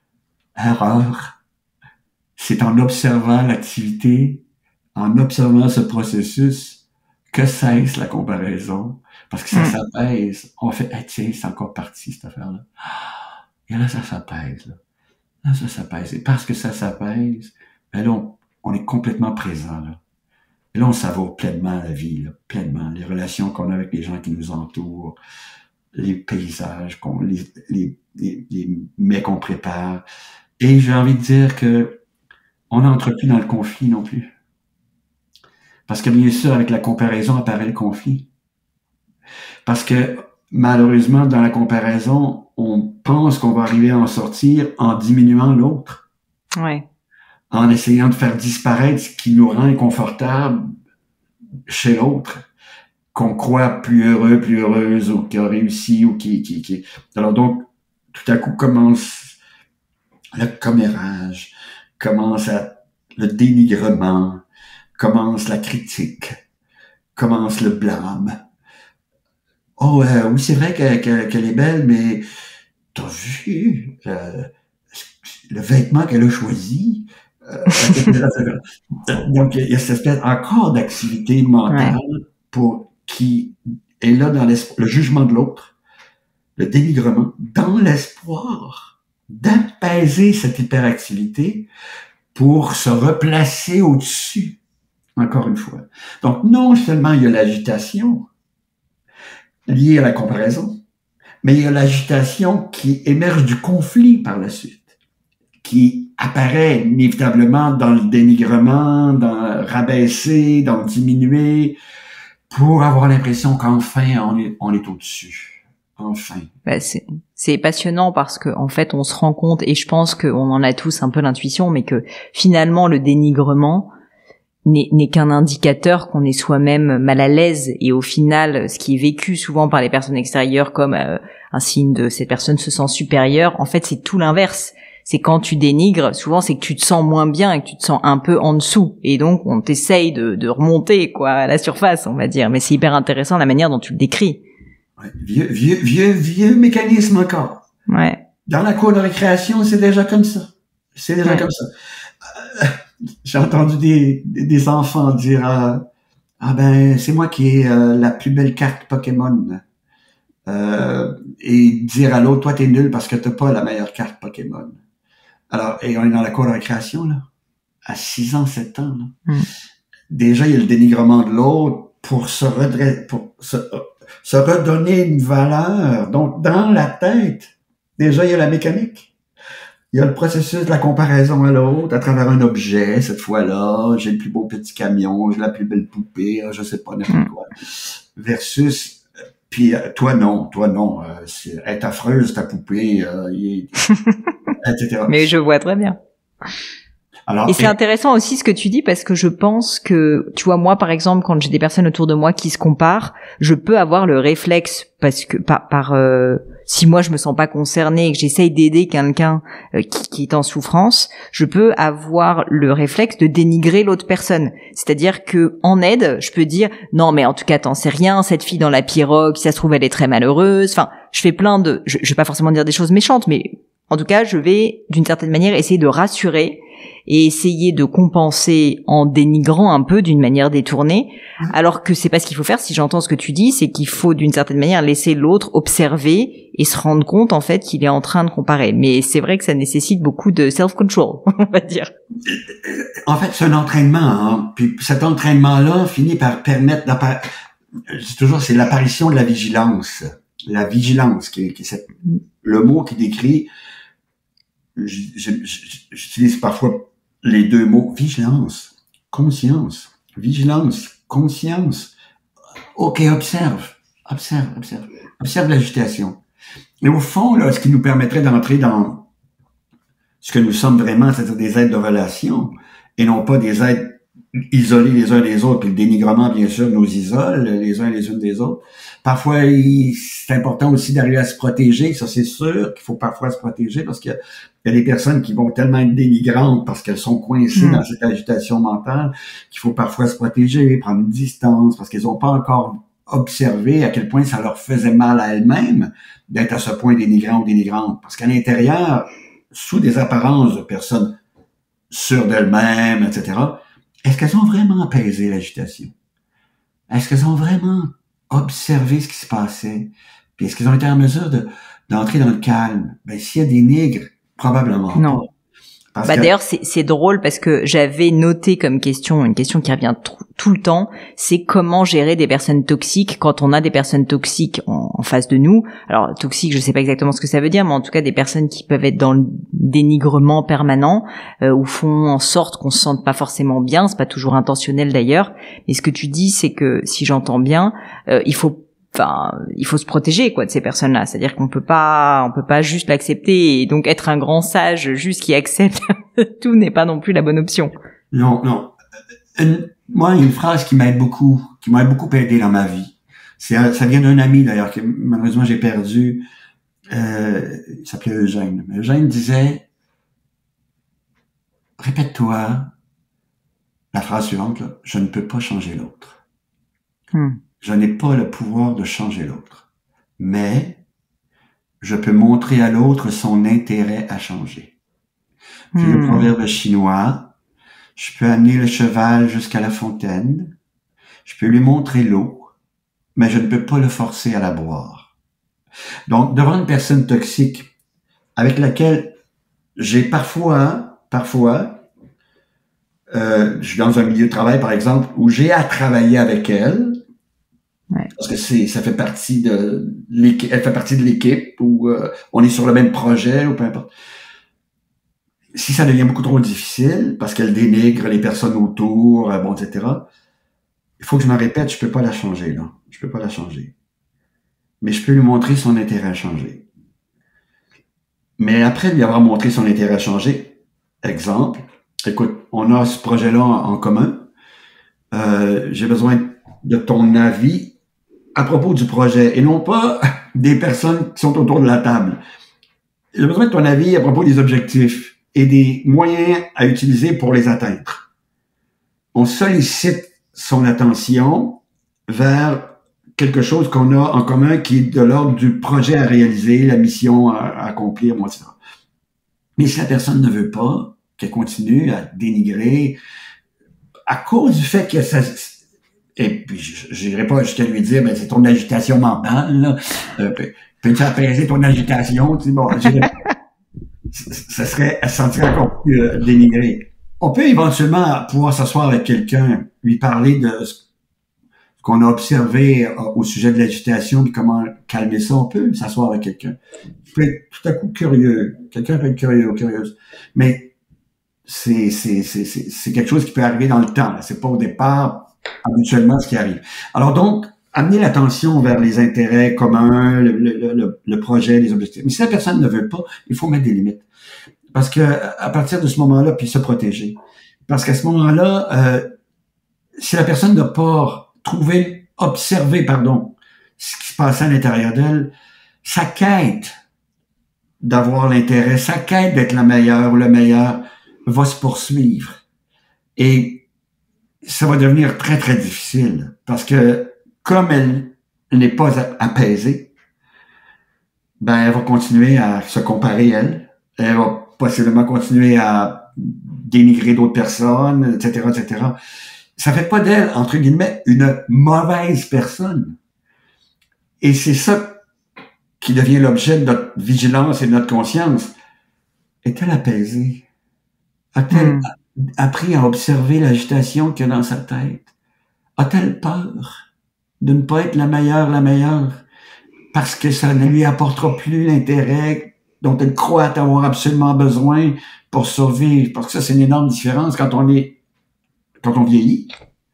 Erreur. C'est en observant l'activité, en observant ce processus, que cesse la comparaison, parce que ça mmh. s'apaise. On fait, hey, tiens, c'est encore parti cette affaire-là. Et là ça s'apaise là. Là, ça s'apaise. Et parce que ça s'apaise, ben là, on, on est complètement présent, là. Et là, on savoure pleinement la vie, là, pleinement. Les relations qu'on a avec les gens qui nous entourent, les paysages, qu'on, les, les, les, les mets qu'on prépare. Et j'ai envie de dire que on n'entre plus dans le conflit non plus. Parce que bien sûr, avec la comparaison apparaît le conflit. Parce que, malheureusement, dans la comparaison, on pense qu'on va arriver à en sortir en diminuant l'autre. Ouais. En essayant de faire disparaître ce qui nous rend inconfortable chez l'autre, qu'on croit plus heureux, plus heureuse, ou qui a réussi, ou qui, qui, qui. Alors donc, tout à coup commence le commérage, commence à, le dénigrement, commence la critique, commence le blâme. Oh, euh, oui, c'est vrai qu'elle, qu'elle, qu'elle est belle, mais t'as vu euh, le vêtement qu'elle a choisi? Euh, donc, il y a cette espèce encore d'activité mentale ouais. pour qui est là dans le jugement de l'autre, le dénigrement, dans l'espoir d'apaiser cette hyperactivité pour se replacer au-dessus, encore une fois. Donc, non seulement il y a l'agitation liée à la comparaison, mais il y a l'agitation qui émerge du conflit par la suite, qui apparaît inévitablement dans le dénigrement, dans le rabaisser, dans le diminuer, pour avoir l'impression qu'enfin on est, on est au-dessus. Enfin. Bah c'est, c'est passionnant parce que en fait on se rend compte, et je pense qu'on en a tous un peu l'intuition, mais que finalement le dénigrement n'est, n'est qu'un indicateur qu'on est soi-même mal à l'aise, et au final ce qui est vécu souvent par les personnes extérieures comme euh, un signe de cette personne se sent supérieure, en fait c'est tout l'inverse. C'est quand tu dénigres, souvent c'est que tu te sens moins bien et que tu te sens un peu en dessous, et donc on t'essaye de, de remonter quoi à la surface, on va dire. Mais c'est hyper intéressant la manière dont tu le décris. Ouais, vieux, vieux, vieux, vieux mécanisme encore. Ouais. Dans la cour de récréation, c'est déjà comme ça. C'est déjà ouais. comme ça. Euh, j'ai entendu des, des enfants dire euh, ah ben c'est moi qui ai euh, la plus belle carte Pokémon. Euh, et dire à l'autre, toi t'es nul parce que t'as pas la meilleure carte Pokémon. Alors, et on est dans la cour de récréation, là, à six ans, sept ans, là. Mm. Déjà, il y a le dénigrement de l'autre pour se redresser, pour se, se redonner une valeur. Donc, dans la tête, déjà, il y a la mécanique. Il y a le processus de la comparaison à l'autre à travers un objet, cette fois-là. J'ai le plus beau petit camion, j'ai la plus belle poupée, je sais pas n'importe quoi. Versus, puis toi non, toi non, euh, c'est, elle est affreuse ta poupée, euh, il, et cetera. Mais je vois très bien. Alors, et c'est et... intéressant aussi ce que tu dis, parce que je pense que, tu vois, moi par exemple, quand j'ai des personnes autour de moi qui se comparent, je peux avoir le réflexe, parce que par, par euh, si moi je me sens pas concernée et que j'essaye d'aider quelqu'un euh, qui, qui est en souffrance, je peux avoir le réflexe de dénigrer l'autre personne. C'est-à-dire que en aide, je peux dire non mais en tout cas t'en sais rien, cette fille dans la pirogue, si ça se trouve elle est très malheureuse. Enfin, je fais plein de, je, je vais pas forcément dire des choses méchantes, mais en tout cas je vais d'une certaine manière essayer de rassurer et essayer de compenser en dénigrant un peu d'une manière détournée, alors que c'est pas ce qu'il faut faire. Si j'entends ce que tu dis, c'est qu'il faut d'une certaine manière laisser l'autre observer et se rendre compte en fait qu'il est en train de comparer. Mais c'est vrai que ça nécessite beaucoup de self-control, on va dire. En fait, c'est un entraînement, hein. Puis cet entraînement-là finit par permettre d'apparaître. Je dis toujours, c'est l'apparition de la vigilance. La vigilance, qui est, qui est cette... le mot qui décrit. J'utilise parfois les deux mots, vigilance, conscience, vigilance, conscience. Ok, observe, observe, observe, observe l'agitation. Et au fond, là, ce qui nous permettrait d'entrer dans ce que nous sommes vraiment, c'est-à-dire des êtres de relation, et non pas des êtres isolés les uns des autres, puis le dénigrement, bien sûr, nous isole les uns les unes des autres. Parfois, il, c'est important aussi d'arriver à se protéger, ça c'est sûr qu'il faut parfois se protéger, parce qu'il y a, il y a des personnes qui vont tellement être dénigrantes parce qu'elles sont coincées mmh. dans cette agitation mentale qu'il faut parfois se protéger, prendre une distance, parce qu'elles n'ont pas encore observé à quel point ça leur faisait mal à elles-mêmes d'être à ce point dénigrant ou dénigrante. Parce qu'à l'intérieur, sous des apparences de personnes sûres d'elles-mêmes, et cetera, est-ce qu'elles ont vraiment apaisé l'agitation? Est-ce qu'elles ont vraiment observé ce qui se passait? Puis est-ce qu'elles ont été en mesure de, d'entrer dans le calme? Ben, s'il y a des nigres, probablement non. pas. Parce bah que... d'ailleurs c'est c'est drôle parce que j'avais noté comme question une question qui revient t- tout le temps, c'est comment gérer des personnes toxiques quand on a des personnes toxiques en, en face de nous. Alors toxique, je sais pas exactement ce que ça veut dire, mais en tout cas des personnes qui peuvent être dans le dénigrement permanent euh, ou font en sorte qu'on se sente pas forcément bien, c'est pas toujours intentionnel d'ailleurs. Mais ce que tu dis, c'est que si j'entends bien, euh, il faut Enfin, il faut se protéger quoi de ces personnes-là. C'est-à-dire qu'on peut pas, on peut pas juste l'accepter et donc être un grand sage juste qui accepte tout n'est pas non plus la bonne option. Non, non. Une, moi, une phrase qui m'aide beaucoup, qui m'a beaucoup aidé dans ma vie. C'est, ça vient d'un ami d'ailleurs que malheureusement j'ai perdu. euh, il s'appelait Eugène. Eugène disait, répète-toi la phrase suivante, là, je ne peux pas changer l'autre. Hmm. Je n'ai pas le pouvoir de changer l'autre. Mais je peux montrer à l'autre son intérêt à changer. Puis hmm. le proverbe chinois, je peux amener le cheval jusqu'à la fontaine, je peux lui montrer l'eau, mais je ne peux pas le forcer à la boire. Donc, devant une personne toxique avec laquelle j'ai parfois, parfois, euh, je suis dans un milieu de travail, par exemple, où j'ai à travailler avec elle, ouais. Parce que c'est, ça fait partie de l'équipe, elle fait partie de l'équipe, ou euh, on est sur le même projet, ou peu importe. Si ça devient beaucoup trop difficile, parce qu'elle dénigre les personnes autour, euh, bon, et cetera, il faut que je me répète, je peux pas la changer, là. Je peux pas la changer. Mais je peux lui montrer son intérêt à changer. Mais après lui avoir montré son intérêt à changer, exemple, écoute, on a ce projet-là en, en commun, euh, j'ai besoin de ton avis à propos du projet, et non pas des personnes qui sont autour de la table. J'ai besoin de ton avis à propos des objectifs et des moyens à utiliser pour les atteindre. On sollicite son attention vers quelque chose qu'on a en commun qui est de l'ordre du projet à réaliser, la mission à, à accomplir, et cetera. Mais si la personne ne veut pas, qu'elle continue à dénigrer, à cause du fait que ça... Et puis, je n'irai pas jusqu'à lui dire, ben, c'est ton agitation mentale, là. Euh, peux-tu apaiser ton agitation? Tu sais, bon, ça serait, elle se sentirait encore plus euh, dénigrée. On peut éventuellement pouvoir s'asseoir avec quelqu'un, lui parler de ce qu'on a observé euh, au sujet de l'agitation, puis comment calmer ça. On peut s'asseoir avec quelqu'un. Il peut être tout à coup curieux. Quelqu'un peut être curieux ou curieuse. Mais c'est, c'est, c'est, c'est, c'est quelque chose qui peut arriver dans le temps. C'est pas au départ habituellement ce qui arrive. Alors donc, amener l'attention vers les intérêts communs, le, le, le, le projet, les objectifs. Mais si la personne ne veut pas, il faut mettre des limites. Parce que à partir de ce moment-là, puis se protéger. Parce qu'à ce moment-là, euh, si la personne n'a pas trouvé, observé, pardon, ce qui se passait à l'intérieur d'elle, sa quête d'avoir l'intérêt, sa quête d'être la meilleure ou le meilleur va se poursuivre. Et ça va devenir très, très difficile. Parce que comme elle n'est pas apaisée, ben, elle va continuer à se comparer, elle. Elle va possiblement continuer à dénigrer d'autres personnes, et cetera, et cetera. Ça fait pas d'elle, entre guillemets, une mauvaise personne. Et c'est ça qui devient l'objet de notre vigilance et de notre conscience. Est-elle apaisée? A-t-elle mm. appris à observer l'agitation qu'il y a dans sa tête? A-t-elle peur de ne pas être la meilleure, la meilleure, parce que ça ne lui apportera plus l'intérêt dont elle croit avoir absolument besoin pour survivre? Parce que ça, c'est une énorme différence quand on est, quand on vieillit,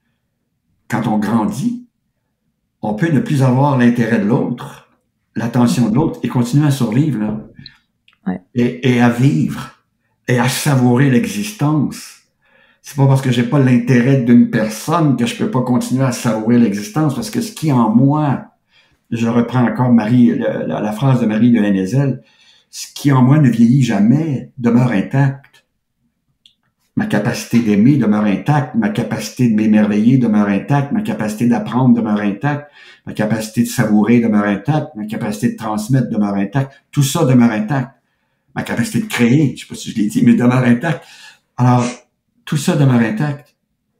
quand on grandit. On peut ne plus avoir l'intérêt de l'autre, l'attention de l'autre et continuer à survivre, là. Ouais. Et, et à vivre et à savourer l'existence. C'est pas parce que j'ai pas l'intérêt d'une personne que je peux pas continuer à savourer l'existence, parce que ce qui est en moi, je reprends encore Marie, la, la, la phrase de Marie de Hennezel, ce qui en moi ne vieillit jamais demeure intact. Ma capacité d'aimer demeure intacte, ma capacité de m'émerveiller demeure intacte, ma capacité d'apprendre demeure intacte, ma capacité de savourer demeure intacte, ma capacité de transmettre demeure intacte, tout ça demeure intact. Ma capacité de créer, je sais pas si je l'ai dit, mais demeure intacte. Alors, tout ça demeure intact.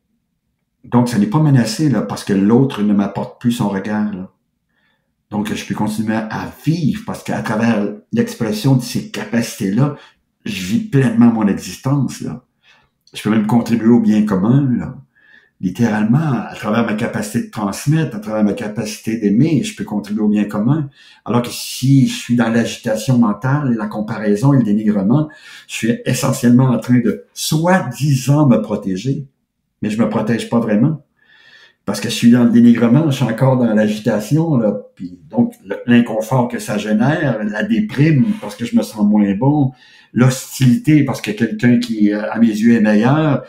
Donc, ça n'est pas menacé, là, parce que l'autre ne m'apporte plus son regard, là. Donc, je peux continuer à vivre, parce qu'à travers l'expression de ces capacités-là, je vis pleinement mon existence, là. Je peux même contribuer au bien commun, là. Littéralement, à travers ma capacité de transmettre, à travers ma capacité d'aimer, je peux contribuer au bien commun. Alors que si je suis dans l'agitation mentale, la comparaison et le dénigrement, je suis essentiellement en train de soi-disant me protéger, mais je me protège pas vraiment. Parce que je suis dans le dénigrement, je suis encore dans l'agitation, là, puis donc l'inconfort que ça génère, la déprime parce que je me sens moins bon, l'hostilité parce que quelqu'un qui, à mes yeux, est meilleur,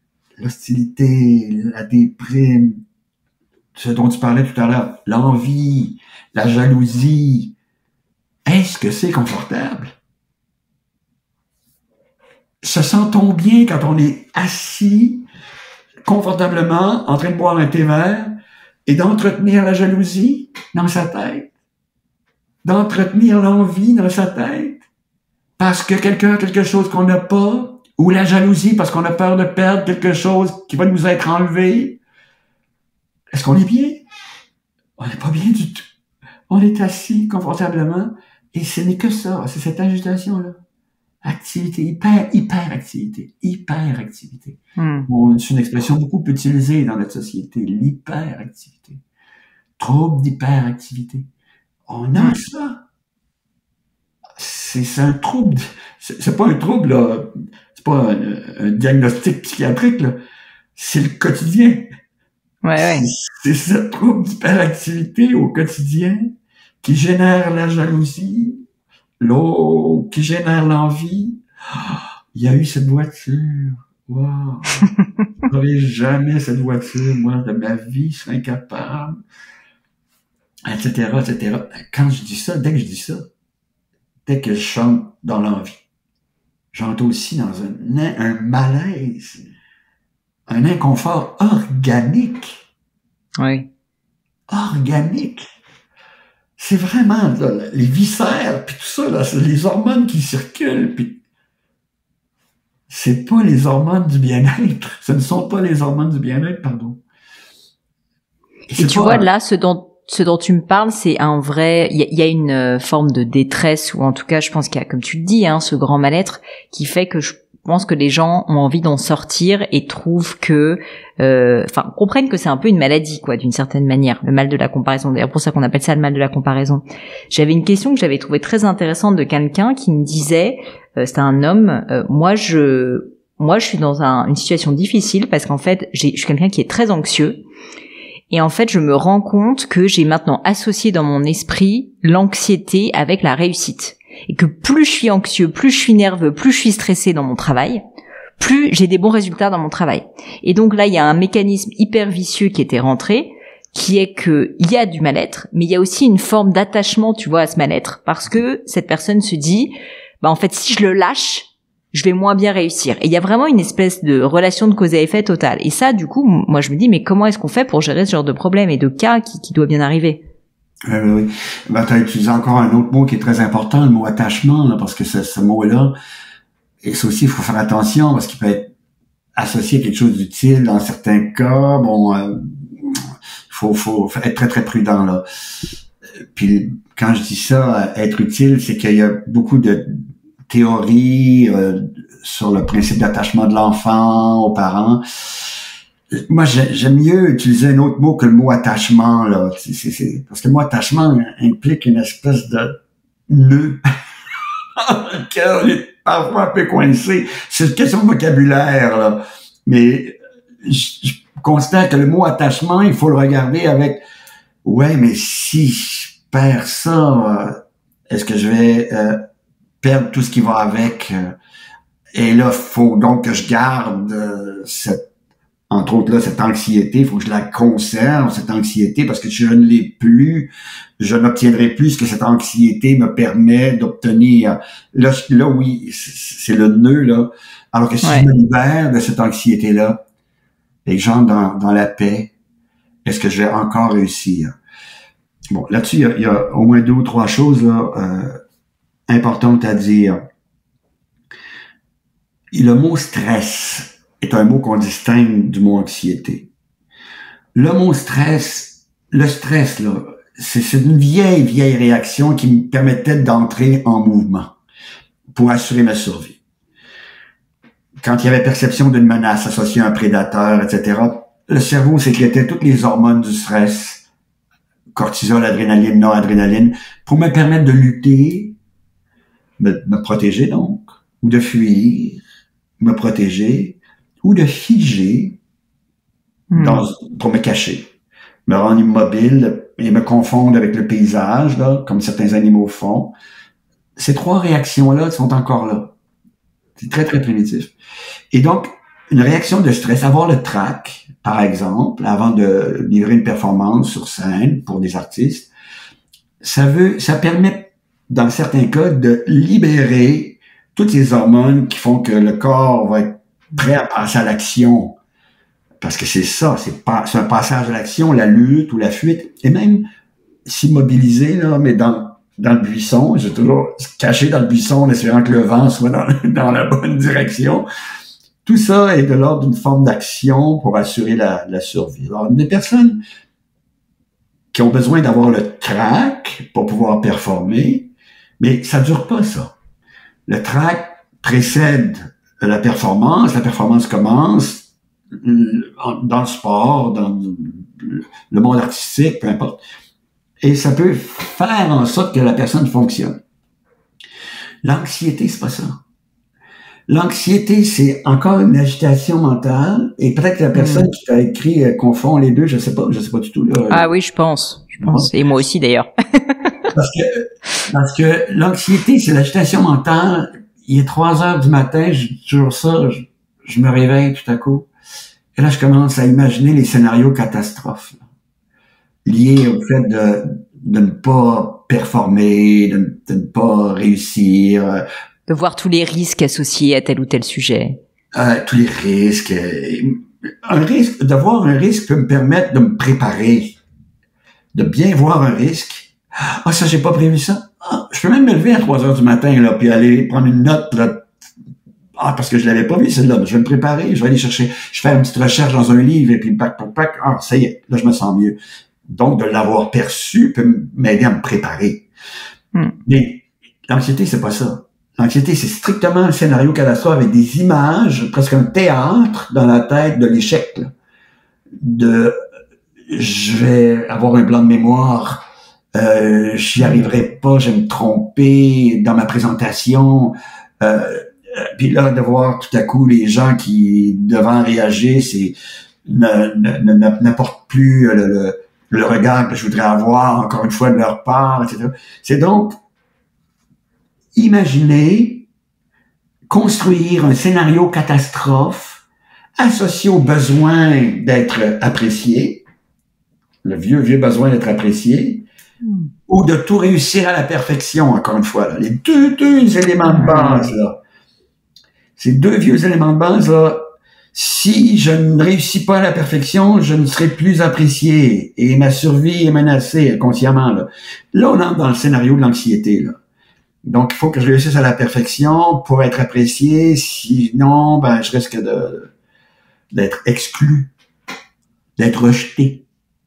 l'hostilité, la déprime, ce dont tu parlais tout à l'heure, l'envie, la jalousie, est-ce que c'est confortable? Se sent-on bien quand on est assis confortablement en train de boire un thé vert et d'entretenir la jalousie dans sa tête? D'entretenir l'envie dans sa tête? Parce que quelqu'un a quelque chose qu'on n'a pas? Ou la jalousie parce qu'on a peur de perdre quelque chose qui va nous être enlevé? Est-ce qu'on est bien? On n'est pas bien du tout. On est assis confortablement et ce n'est que ça, c'est cette agitation-là. Activité, hyper, hyper activité, hyper activité. Mm. Bon, c'est une expression beaucoup utilisée dans notre société, l'hyperactivité. Trouble d'hyperactivité. On a mm. ça. C'est, c'est un trouble. C'est, c'est pas un trouble, là. C'est pas un, un diagnostic psychiatrique, là. C'est le quotidien. Ouais, ouais. C'est, c'est ce trouble d'hyperactivité au quotidien qui génère la jalousie, l'eau, qui génère l'envie. Oh, il y a eu cette voiture. Wow. Je n'aurai jamais cette voiture, moi, de ma vie, je serais incapable. Etc., et cetera. Quand je dis ça, dès que je dis ça, dès que je chante dans l'envie, j'entre aussi dans un, un malaise, un inconfort organique. Oui. Organique. C'est vraiment là, les viscères, puis tout ça, là, c'est les hormones qui circulent, puis c'est pas les hormones du bien-être. Ce ne sont pas les hormones du bien-être, pardon. Et, Et tu pas... vois, là, ce dont, ce dont tu me parles, c'est un vrai... Il y, y a une forme de détresse, ou en tout cas, je pense qu'il y a, comme tu le dis, hein, ce grand mal-être qui fait que je pense que les gens ont envie d'en sortir et trouvent que... Euh, enfin, comprennent que c'est un peu une maladie, quoi, d'une certaine manière, le mal de la comparaison. D'ailleurs, pour ça qu'on appelle ça le mal de la comparaison. J'avais une question que j'avais trouvée très intéressante de quelqu'un qui me disait, euh, c'était un homme, euh, moi je... Moi, je suis dans un, une situation difficile parce qu'en fait, j'ai, je suis quelqu'un qui est très anxieux. Et en fait, je me rends compte que j'ai maintenant associé dans mon esprit l'anxiété avec la réussite. Et que plus je suis anxieux, plus je suis nerveux, plus je suis stressé dans mon travail, plus j'ai des bons résultats dans mon travail. Et donc là, il y a un mécanisme hyper vicieux qui était rentré, qui est que il y a du mal-être, mais il y a aussi une forme d'attachement, tu vois, à ce mal-être, parce que cette personne se dit, bah en fait, si je le lâche, je vais moins bien réussir. Et il y a vraiment une espèce de relation de cause à effet totale. Et ça, du coup, moi, je me dis, mais comment est-ce qu'on fait pour gérer ce genre de problème et de cas qui, qui doit bien arriver? Euh, oui. Ben, tu as utilisé encore un autre mot qui est très important, le mot attachement, là, parce que ce, ce mot-là, et ça aussi, il faut faire attention, parce qu'il peut être associé à quelque chose d'utile dans certains cas. Bon, il euh, faut, faut être très, très prudent, là. Puis, quand je dis ça, être utile, c'est qu'il y a beaucoup de théorie euh, sur le principe d'attachement de l'enfant aux parents. Moi, j'aime mieux utiliser un autre mot que le mot attachement, là. C'est, c'est, c'est, parce que le mot attachement implique une espèce de nœud dans lequel on est parfois un peu coincé. C'est une question de vocabulaire, là. Mais je, je considère que le mot attachement, il faut le regarder avec « Ouais, mais si je perds ça, est-ce que je vais... Euh, perdre tout ce qui va avec. Et là, faut donc que je garde euh, cette, entre autres là, cette anxiété. Il faut que je la conserve, cette anxiété, parce que si je ne l'ai plus, je n'obtiendrai plus ce que cette anxiété me permet d'obtenir. Là, là oui, c'est le nœud, là. Alors que si ouais. je me libère de cette anxiété-là, et que j'entre dans, dans la paix, est-ce que je vais encore réussir? Bon, là-dessus, il y a, il y a au moins deux ou trois choses, là, euh, importante à dire. Et le mot stress est un mot qu'on distingue du mot anxiété. Le mot stress, le stress, là, c'est, c'est une vieille, vieille réaction qui me permettait d'entrer en mouvement pour assurer ma survie. Quand il y avait perception d'une menace associée à un prédateur, et cetera, le cerveau sécrétait toutes les hormones du stress, cortisol, adrénaline, noradrénaline, pour me permettre de lutter, Me, me protéger donc, ou de fuir, me protéger, ou de figer mmh. dans, pour me cacher, me rendre immobile et me confondre avec le paysage, là, comme certains animaux font. Ces trois réactions-là sont encore là. C'est très, très primitif. Et donc, une réaction de stress, avoir le trac, par exemple, avant de livrer une performance sur scène pour des artistes, ça veut, ça permet dans certains cas, de libérer toutes ces hormones qui font que le corps va être prêt à passer à l'action. Parce que c'est ça, c'est pas, c'est un passage à l'action, la lutte ou la fuite, et même s'immobiliser, là, mais dans, dans le buisson, j'ai toujours caché dans le buisson en espérant que le vent soit dans, dans la bonne direction. Tout ça est de l'ordre d'une forme d'action pour assurer la, la survie. Alors, des personnes qui ont besoin d'avoir le trac pour pouvoir performer, mais ça dure pas, ça. Le trac précède la performance, la performance commence dans le sport, dans le monde artistique, peu importe. Et ça peut faire en sorte que la personne fonctionne. L'anxiété, c'est pas ça. L'anxiété, c'est encore une agitation mentale, et peut-être que la personne mmh. qui t'a écrit euh, confond les deux, je sais pas, je sais pas du tout. Là. Ah oui, je pense, je pense, et moi aussi d'ailleurs. parce que, parce que l'anxiété, c'est l'agitation mentale. Il est trois heures du matin, j'ai toujours ça, je, je me réveille tout à coup. Et là, je commence à imaginer les scénarios catastrophes, là, liés au fait de, de ne pas performer, de, de ne pas réussir. De voir tous les risques associés à tel ou tel sujet. Euh, tous les risques. Un risque, d'avoir un risque peut me permettre de me préparer, de bien voir un risque. Ah, ça, j'ai pas prévu ça. Ah, je peux même me lever à trois heures du matin, là, puis aller prendre une note, là. Ah, parce que je l'avais pas vu, celle-là. Je vais me préparer, je vais aller chercher, je fais une petite recherche dans un livre, et puis pac, pac, pac. Ah, ça y est, là, je me sens mieux. Donc, de l'avoir perçu peut m'aider à me préparer. Hmm. Mais l'anxiété, c'est pas ça. L'anxiété, c'est strictement un scénario catastrophe avec des images, presque un théâtre dans la tête de l'échec, là. De, je vais avoir un blanc de mémoire, euh, j'y arriverai pas, je vais me tromper dans ma présentation, euh, puis là, de voir tout à coup les gens qui, devant réagir, c'est ne, ne, ne, n'apportent plus le, le, le regard que je voudrais avoir, encore une fois, de leur part, et cetera. C'est donc imaginer, construire un scénario catastrophe associé au besoin d'être apprécié, le vieux, vieux besoin d'être apprécié, mm. ou de tout réussir à la perfection, encore une fois, là. Les deux, deux éléments de base, là. Ces deux vieux éléments de base, là, si je ne réussis pas à la perfection, je ne serai plus apprécié et ma survie est menacée consciemment, là. Là, on entre dans le scénario de l'anxiété, là. Donc, il faut que je réussisse à la perfection pour être apprécié. Sinon, ben, je risque de, d'être exclu, d'être rejeté.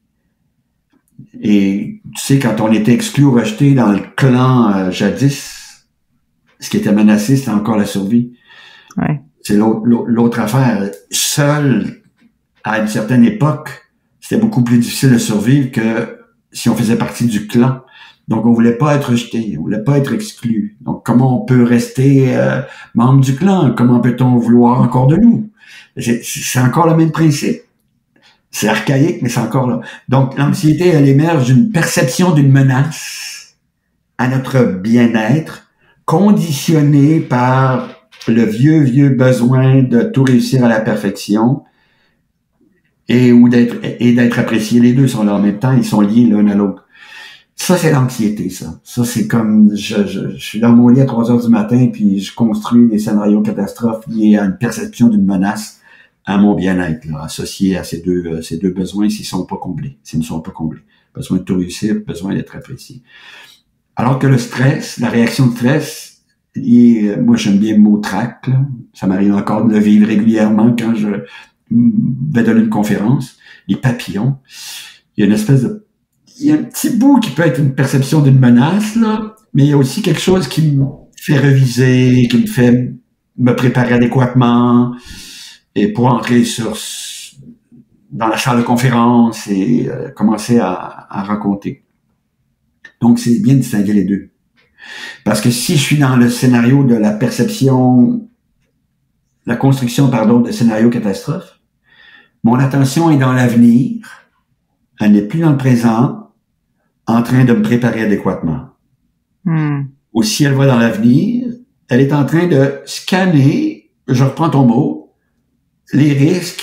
Et tu sais, quand on était exclu ou rejeté dans le clan euh, jadis, ce qui était menacé, c'était encore la survie. Ouais. C'est l'autre, l'autre affaire. Seul, à une certaine époque, c'était beaucoup plus difficile de survivre que si on faisait partie du clan. Donc, on voulait pas être rejeté, on voulait pas être exclu. Donc, comment on peut rester euh, membre du clan? Comment peut-on vouloir encore de nous? C'est, c'est encore le même principe. C'est archaïque, mais c'est encore là. Donc, l'anxiété, elle émerge d'une perception d'une menace à notre bien-être, conditionnée par le vieux, vieux besoin de tout réussir à la perfection et ou d'être et d'être apprécié. Les deux sont là en même temps, ils sont liés l'un à l'autre. Ça, c'est l'anxiété, ça. Ça, c'est comme, je, je, je suis dans mon lit à trois heures du matin, puis je construis des scénarios catastrophes liés à une perception d'une menace à mon bien-être, là, associé à ces deux, euh, ces deux besoins s'ils sont pas comblés, s'ils ne sont pas comblés. Besoin de tout réussir, besoin d'être apprécié. Alors que le stress, la réaction de stress, est, moi, j'aime bien le mot trac, là. Ça m'arrive encore de le vivre régulièrement quand je vais donner une conférence. Les papillons. Il y a une espèce de il y a un petit bout qui peut être une perception d'une menace, là, mais il y a aussi quelque chose qui me fait reviser, qui me fait me préparer adéquatement et pour entrer sur dans la salle de conférence et euh, commencer à, à raconter. Donc, c'est bien de distinguer les deux. Parce que si je suis dans le scénario de la perception, la construction, pardon, de scénario catastrophe, mon attention est dans l'avenir, elle n'est plus dans le présent, en train de me préparer adéquatement. Mm. Ou si elle va dans l'avenir, elle est en train de scanner, je reprends ton mot, les risques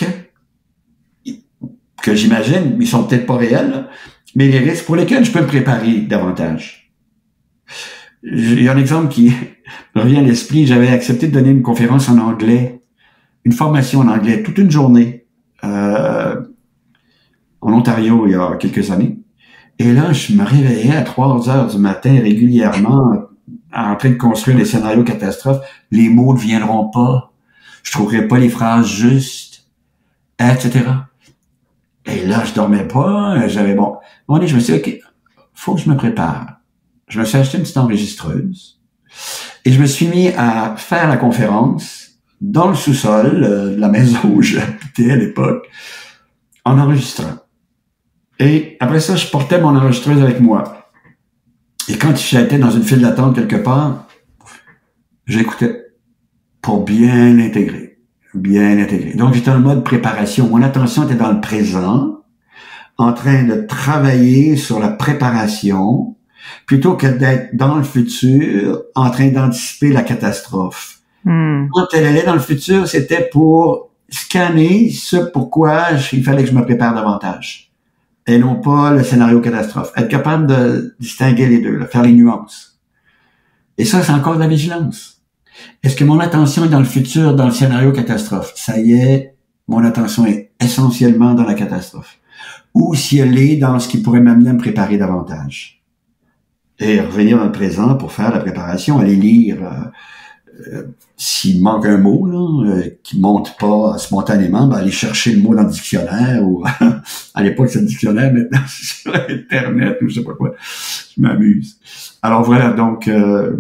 que j'imagine, ils sont peut-être pas réels, là, mais les risques pour lesquels je peux me préparer davantage. il y a un exemple qui me revient à l'esprit. J'avais accepté de donner une conférence en anglais, une formation en anglais, toute une journée, euh, en Ontario il y a quelques années. Et là, je me réveillais à trois heures du matin régulièrement en train de construire des scénarios catastrophes. Les mots ne viendront pas. Je trouverai pas les phrases justes, et cetera. Et là, je dormais pas. J'avais bon. Bon, je me suis dit, OK, faut que je me prépare. Je me suis acheté une petite enregistreuse et je me suis mis à faire la conférence dans le sous-sol euh, de la maison où j'habitais à l'époque, en enregistrant. Et après ça, je portais mon enregistreuse avec moi. Et quand j'étais dans une file d'attente quelque part, j'écoutais pour bien l'intégrer, bien intégrer. Donc, j'étais en mode préparation. Mon attention était dans le présent, en train de travailler sur la préparation, plutôt que d'être dans le futur, en train d'anticiper la catastrophe. Mm. Quand elle allait dans le futur, c'était pour scanner ce pourquoi il fallait que je me prépare davantage. Et non pas le scénario catastrophe. Être capable de distinguer les deux, là, faire les nuances. Et ça, c'est encore de la vigilance. Est-ce que mon attention est dans le futur, dans le scénario catastrophe? Ça y est, mon attention est essentiellement dans la catastrophe. Ou si elle est dans ce qui pourrait m'amener à me préparer davantage. Et revenir dans le présent pour faire la préparation, aller lire euh, euh, s'il manque un mot là, euh, qui monte pas spontanément, ben aller chercher le mot dans le dictionnaire ou à l'époque c'est le dictionnaire, maintenant c'est sur Internet ou je sais pas quoi. Je m'amuse. Alors voilà, donc euh,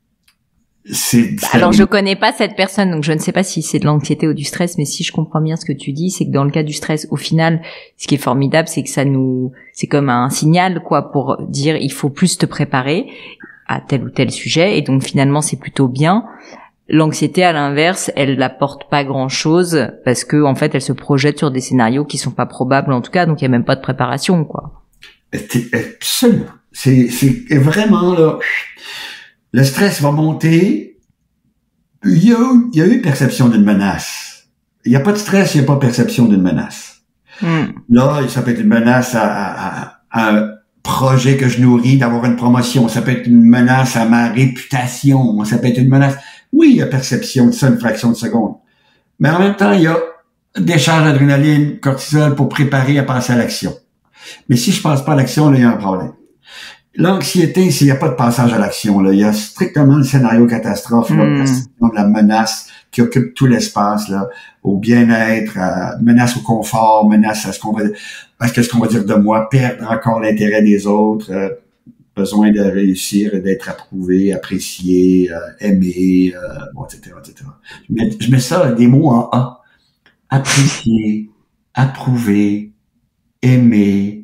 c'est. Alors je connais pas cette personne, donc je ne sais pas si c'est de l'anxiété ou du stress, mais si je comprends bien ce que tu dis, c'est que dans le cas du stress, au final, ce qui est formidable, c'est que ça nous, c'est comme un signal quoi pour dire il faut plus te préparer à tel ou tel sujet, et donc finalement c'est plutôt bien. L'anxiété, à l'inverse, elle n'apporte pas grand-chose parce que en fait, elle se projette sur des scénarios qui sont pas probables en tout cas, donc il y a même pas de préparation quoi. Absolument. C'est, c'est vraiment là. Le stress va monter. Il y a, il y a eu perception d'une menace. Il n'y a pas de stress, il n'y a pas perception d'une menace. Mm. Là, ça peut être une menace à, à, à un projet que je nourris d'avoir une promotion. Ça peut être une menace à ma réputation. Ça peut être une menace. Oui, il y a perception de ça une fraction de seconde. Mais en même temps, il y a décharge d'adrénaline, cortisol pour préparer à passer à l'action. Mais si je passe pas à l'action, là, il y a un problème. L'anxiété, s'il n'y a pas de passage à l'action, là, il y a strictement le scénario catastrophe, là, mm. de la menace qui occupe tout l'espace, là, au bien-être, à, menace au confort, menace à ce qu'on va, à ce qu'on va dire de moi, perdre encore l'intérêt des autres, euh, besoin de réussir, d'être approuvé, apprécié, euh, aimé, euh, bon, et cetera, et cetera. Je mets, je mets ça, des mots en A. Apprécié, approuvé, aimé,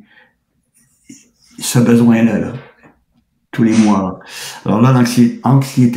ce besoin-là, là, tous les mois. Alors là, l'anxiété, anxiété.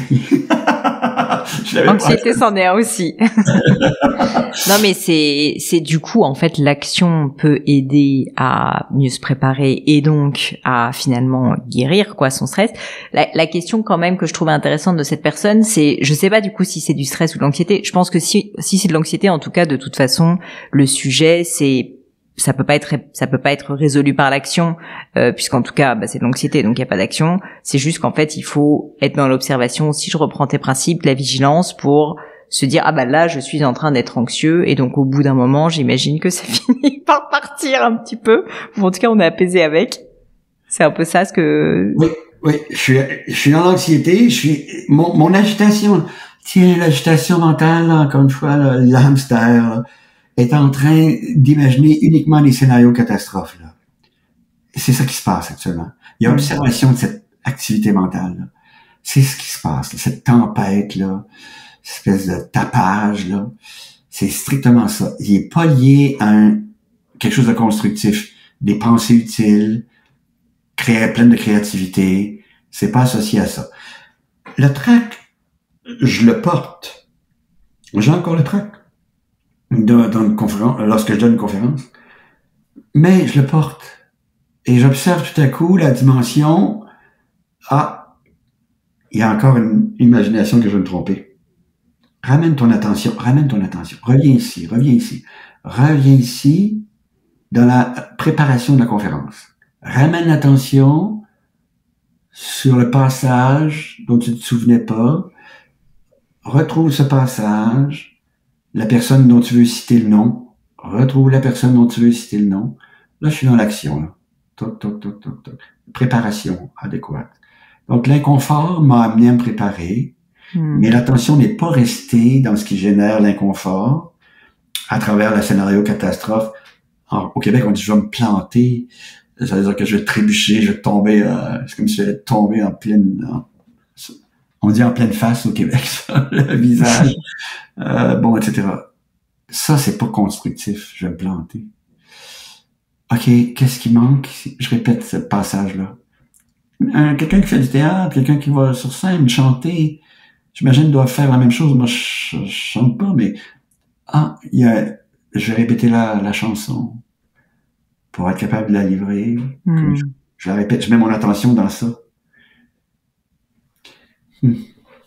Anxiété, c'en est un aussi. Non, mais c'est, c'est du coup, en fait, l'action peut aider à mieux se préparer et donc à finalement guérir, quoi, son stress. La, la question quand même que je trouvais intéressante de cette personne, c'est, je sais pas du coup si c'est du stress ou de l'anxiété. Je pense que si, si c'est de l'anxiété, en tout cas, de toute façon, le sujet, c'est ça peut pas être ça peut pas être résolu par l'action euh, puisqu'en tout cas bah, c'est de l'anxiété donc il y a pas d'action, c'est juste qu'en fait il faut être dans l'observation. Si je reprends tes principes, la vigilance pour se dire ah bah là je suis en train d'être anxieux et donc au bout d'un moment j'imagine que ça finit par partir un petit peu, ou en tout cas on est apaisé avec. C'est un peu ça ce que oui oui je suis je suis dans l'anxiété, je suis mon, mon agitation, tiens l'agitation mentale là, encore une fois là, le hamster là, est en train d'imaginer uniquement des scénarios catastrophes. Là. C'est ça qui se passe actuellement. Il y a mmh. observation de cette activité mentale. Là. C'est ce qui se passe. Là. Cette tempête-là, cette espèce de tapage, là, c'est strictement ça. Il est pas lié à un, quelque chose de constructif. Des pensées utiles, créer, pleines de créativité. C'est pas associé à ça. Le trac, je le porte. J'ai encore le trac. Dans, dans une conférence, lorsque je donne une conférence, mais je le porte et j'observe tout à coup la dimension. Ah, il y a encore une imagination que je vais me tromper. Ramène ton attention, ramène ton attention. Reviens ici, reviens ici, reviens ici dans la préparation de la conférence. Ramène l'attention sur le passage dont tu ne te souvenais pas. Retrouve ce passage, la personne dont tu veux citer le nom. Retrouve la personne dont tu veux citer le nom. Là, je suis dans l'action. Là. Toc, toc, toc, toc, toc. Préparation adéquate. Donc, l'inconfort m'a amené à me préparer, mmh. mais l'attention n'est pas restée dans ce qui génère l'inconfort à travers le scénario catastrophe. Alors, au Québec, on dit « je vais me planter ». Ça veut dire que je vais trébucher, je vais tomber, euh, c'est comme si j'allais tomber en pleine... En, on dit en pleine face au Québec, ça, le visage. Euh, bon, et cetera. Ça, c'est pas constructif, je vais me planter. OK, qu'est-ce qui manque? Je répète ce passage-là. Euh, quelqu'un qui fait du théâtre, quelqu'un qui va sur scène chanter, j'imagine doit faire la même chose. Moi, je, je chante pas, mais ah, il y a, je vais répéter la, la chanson pour être capable de la livrer. Mm. Je, je la répète, je mets mon attention dans ça. Hmm.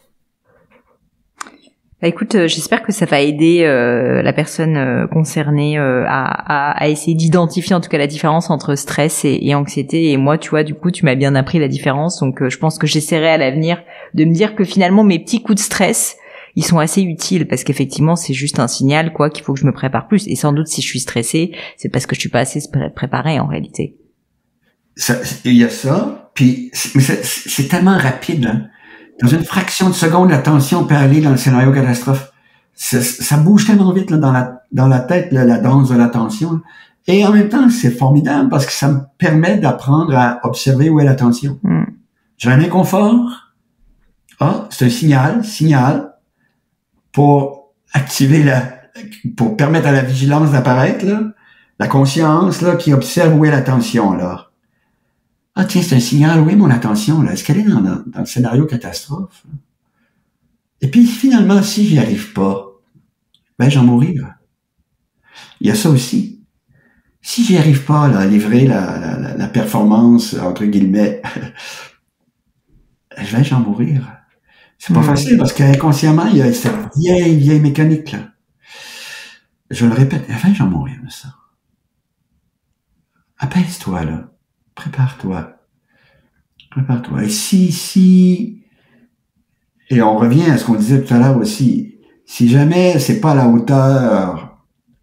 Bah écoute, euh, j'espère que ça va aider euh, la personne euh, concernée euh, à, à, à essayer d'identifier en tout cas la différence entre stress et, et anxiété. Et moi, tu vois, du coup, tu m'as bien appris la différence. Donc, euh, je pense que j'essaierai à l'avenir de me dire que finalement, mes petits coups de stress, ils sont assez utiles parce qu'effectivement, c'est juste un signal, quoi, qu'il faut que je me prépare plus. Et sans doute, si je suis stressée, c'est parce que je suis pas assez préparée en réalité. Il y a ça, puis mais c'est, c'est tellement rapide, hein. Dans une fraction de seconde, l'attention peut aller dans le scénario catastrophe. Ça, ça bouge tellement vite là, dans la dans la tête, là, la danse de l'attention. Et en même temps, c'est formidable parce que ça me permet d'apprendre à observer où est l'attention. Mm. J'ai un inconfort. Ah, c'est un signal, signal pour activer la, pour permettre à la vigilance d'apparaître, là, la conscience là qui observe où est l'attention là. Ah tiens, c'est un signal, où est mon attention là? Est-ce qu'elle est dans, dans, dans le scénario catastrophe? Et puis finalement, si j'y arrive pas, ben j'en mourir. Il y a ça aussi. Si j'y arrive pas là, à livrer la, la, la performance, entre guillemets, je vais j'en mourir. C'est pas mmh. facile parce qu'inconsciemment, il y a cette vieille, vieille mécanique là. Je le répète, je vais j'en mourir de ça. Apaise-toi là. Prépare-toi. Prépare-toi. Et si, si, et on revient à ce qu'on disait tout à l'heure aussi, si jamais c'est pas à la hauteur,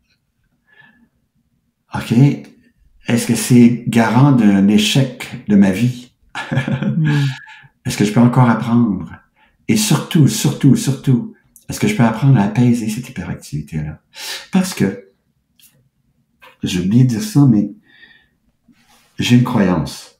OK, est-ce que c'est garant d'un échec de ma vie? Mm. Est-ce que je peux encore apprendre? Et surtout, surtout, surtout, est-ce que je peux apprendre à apaiser cette hyperactivité-là? Parce que, j'ai oublié de dire ça, mais j'ai une croyance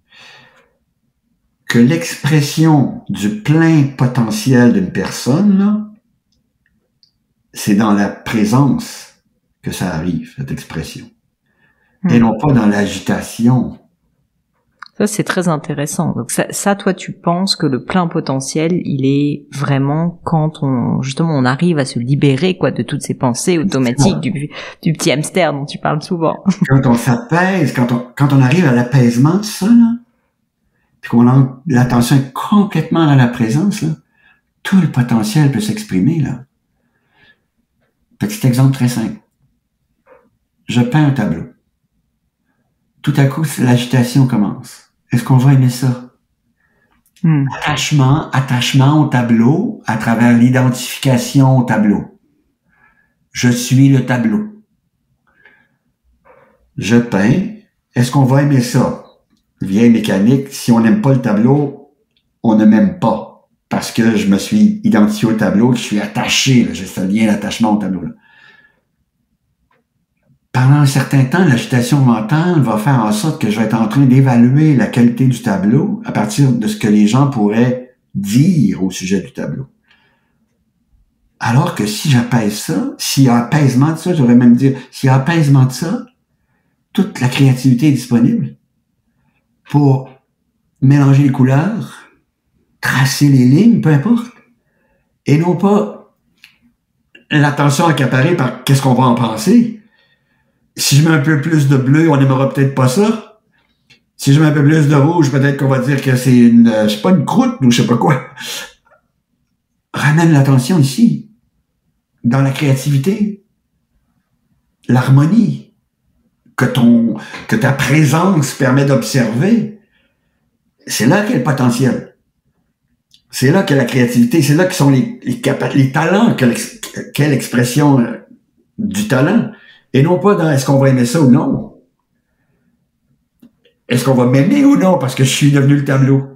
que l'expression du plein potentiel d'une personne, là, c'est dans la présence que ça arrive, cette expression. Mmh. Et non pas dans l'agitation. Ça, c'est très intéressant. Donc ça, ça, toi, tu penses que le plein potentiel, il est vraiment quand on, justement, on arrive à se libérer, quoi, de toutes ces pensées automatiques du, du petit hamster dont tu parles souvent. Quand on s'apaise, quand on, quand on arrive à l'apaisement de ça, là, puis qu'on a l'attention est complètement dans la présence, là, tout le potentiel peut s'exprimer, là. Petit exemple très simple. Je peins un tableau. Tout à coup, l'agitation commence. Est-ce qu'on va aimer ça? Mm. Attachement, attachement au tableau à travers l'identification au tableau. Je suis le tableau. Je peins. Est-ce qu'on va aimer ça? Vieille mécanique, si on n'aime pas le tableau, on ne m'aime pas. Parce que je me suis identifié au tableau, que je suis attaché, là, j'ai ce lien d'attachement au tableau. Là. Pendant un certain temps, l'agitation mentale va faire en sorte que je vais être en train d'évaluer la qualité du tableau à partir de ce que les gens pourraient dire au sujet du tableau. Alors que si j'apaise ça, s'il y a apaisement de ça, j'aurais même dire, s'il y a apaisement de ça, toute la créativité est disponible pour mélanger les couleurs, tracer les lignes, peu importe, et non pas l'attention accaparée par qu'est-ce qu'on va en penser. Si je mets un peu plus de bleu, on n'aimera peut-être pas ça. Si je mets un peu plus de rouge, peut-être qu'on va dire que c'est une, je sais pas, une croûte ou je sais pas quoi. Ramène l'attention ici, dans la créativité, l'harmonie que ton, que ta présence permet d'observer. c'est là qu'est le potentiel. C'est là que la créativité, c'est là que sont les, les, capa- les talents, que l'ex- quelle expression euh, du talent. Et non pas dans est-ce qu'on va aimer ça ou non. Est-ce qu'on va m'aimer ou non parce que je suis devenu le tableau.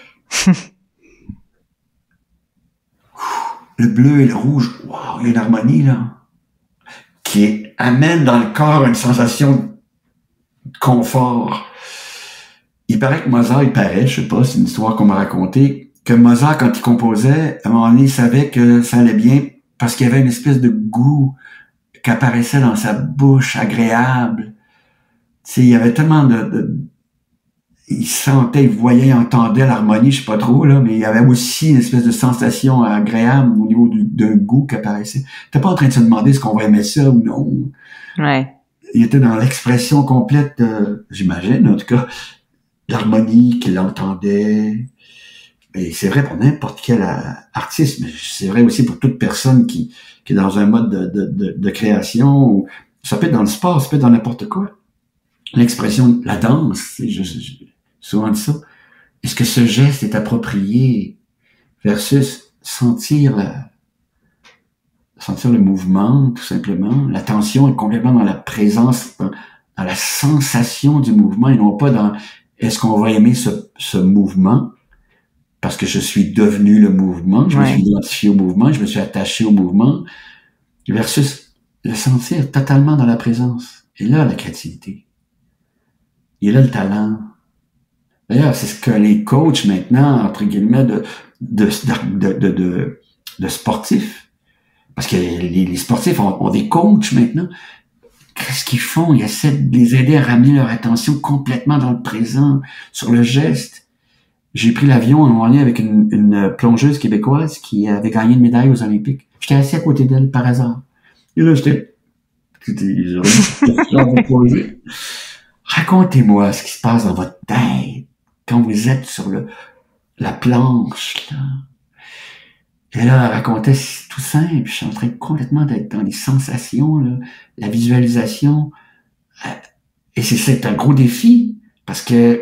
Le bleu et le rouge, wow, il y a une harmonie là, qui amène dans le corps une sensation de confort. Il paraît que Mozart, il paraît, je sais pas, c'est une histoire qu'on m'a racontée, que Mozart, quand il composait, à un moment donné, il savait que ça allait bien parce qu'il y avait une espèce de goût qui apparaissait dans sa bouche, agréable. Tu sais, il y avait tellement de, de il sentait, il voyait, il entendait l'harmonie, je sais pas trop, là, mais il y avait aussi une espèce de sensation agréable au niveau du, d'un goût qui apparaissait. T'es pas en train de se demander est-ce qu'on va aimer ça ou non. Ouais. Il était dans l'expression complète, de, j'imagine, en tout cas, l'harmonie qu'il entendait. Et c'est vrai pour n'importe quel artiste, mais c'est vrai aussi pour toute personne qui, qui est dans un mode de, de, de, de création. Ou, ça peut être dans le sport, ça peut être dans n'importe quoi. L'expression, la danse, je, je, je, souvent dit ça. Est-ce que ce geste est approprié versus sentir la, sentir le mouvement, tout simplement. L'attention est complètement dans la présence, dans, dans la sensation du mouvement et non pas dans est-ce qu'on va aimer ce, ce mouvement parce que je suis devenu le mouvement, je ouais. me suis identifié au mouvement, je me suis attaché au mouvement versus le sentir totalement dans la présence. Et là, la créativité. Et là, le talent. D'ailleurs, c'est ce que les coachs maintenant, entre guillemets, de, de, de, de, de, de sportifs, parce que les, les sportifs ont, ont des coachs maintenant, qu'est-ce qu'ils font? Ils essaient de les aider à ramener leur attention complètement dans le présent, sur le geste. J'ai pris l'avion à un moment donné avec une, une plongeuse québécoise qui avait gagné une médaille aux Olympiques. J'étais assis à côté d'elle par hasard. Et là, j'étais... j'étais racontez-moi ce qui se passe dans votre tête quand vous êtes sur le la planche, là. Et là, elle racontait, c'est tout simple. Je suis en train complètement d'être dans les sensations, là, la visualisation. Et c'est, c'est un gros défi, parce que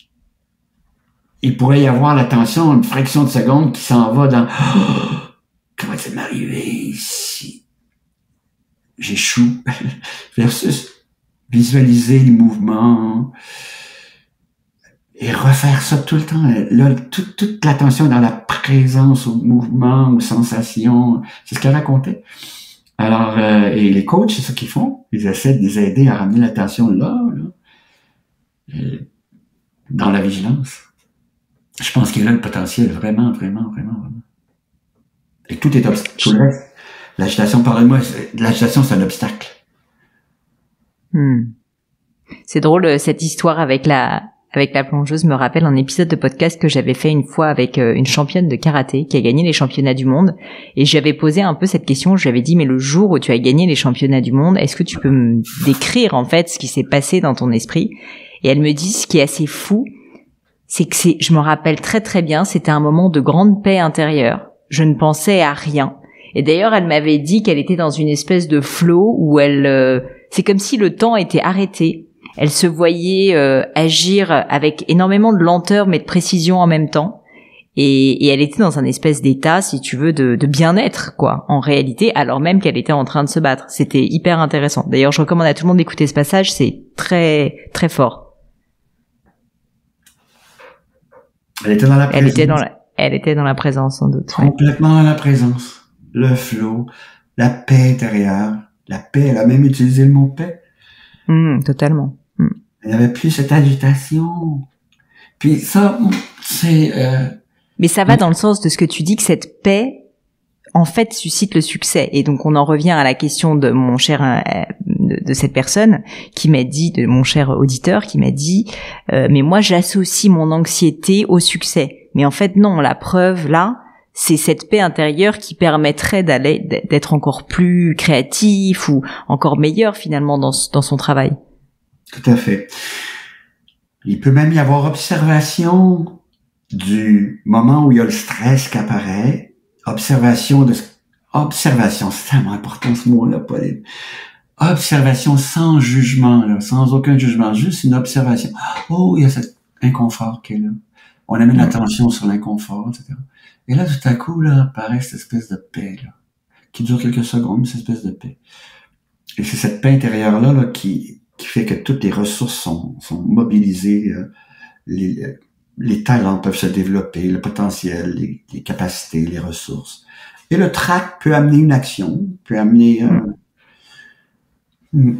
il pourrait y avoir l'attention, une fraction de seconde qui s'en va dans oh, comment ça m'est arrivé ici? J'échoue. Versus visualiser les mouvements et refaire ça tout le temps. Là, toute, toute l'attention dans la présence au mouvement, aux sensations. C'est ce qu'elle racontait. Alors, euh, et les coachs, c'est ça qu'ils font. Ils essaient de les aider à ramener l'attention là, là dans la vigilance. Je pense qu'il y a là le potentiel, vraiment, vraiment, vraiment, vraiment. Et tout est obstacle. Tout le reste, l'agitation, parlez-moi, l'agitation, c'est un obstacle. Hmm. C'est drôle, cette histoire avec la avec la plongeuse me rappelle un épisode de podcast que j'avais fait une fois avec une championne de karaté qui a gagné les championnats du monde, et j'avais posé un peu cette question. J'avais dit mais le jour où tu as gagné les championnats du monde, est-ce que tu peux me décrire en fait ce qui s'est passé dans ton esprit? Et elle me dit ce qui est assez fou, c'est que c'est, je me rappelle très très bien, c'était un moment de grande paix intérieure. Je ne pensais à rien. Et d'ailleurs, elle m'avait dit qu'elle était dans une espèce de flow où elle, euh, c'est comme si le temps était arrêté. Elle se voyait euh, agir avec énormément de lenteur mais de précision en même temps. Et, et elle était dans un espèce d'état, si tu veux, de, de bien-être, quoi, en réalité, alors même qu'elle était en train de se battre. C'était hyper intéressant. D'ailleurs, je recommande à tout le monde d'écouter ce passage, c'est très, très fort. Elle était dans la présence. Elle était dans la, elle était dans la présence, sans doute. Complètement ouais. dans la présence. Le flow, la paix intérieure. La paix, elle a même utilisé le mot paix. Mmh, totalement. Mmh. Il n'y avait plus cette agitation. Puis ça, c'est... Euh... Mais ça va dans le sens de ce que tu dis, que cette paix, en fait, suscite le succès. Et donc, on en revient à la question de mon cher, euh, de, de cette personne qui m'a dit, de mon cher auditeur, qui m'a dit, euh, mais moi, j'associe mon anxiété au succès. Mais en fait, non, la preuve, là, c'est cette paix intérieure qui permettrait d'aller, d'être encore plus créatif ou encore meilleur, finalement, dans, dans son travail. Tout à fait. Il peut même y avoir observation du moment où il y a le stress qui apparaît. Observation de... Observation, c'est tellement important ce mot-là, Pauline. Observation sans jugement, là, sans aucun jugement, juste une observation. Oh, il y a cet inconfort qui est là. On amène l'attention sur l'inconfort, et cetera. Et là, tout à coup, là, apparaît cette espèce de paix, là, qui dure quelques secondes, cette espèce de paix. Et c'est cette paix intérieure-là, là, qui, qui fait que toutes les ressources sont, sont mobilisées, euh, les, les talents peuvent se développer, le potentiel, les, les capacités, les ressources. Et le trac peut amener une action, peut amener... Euh, mm.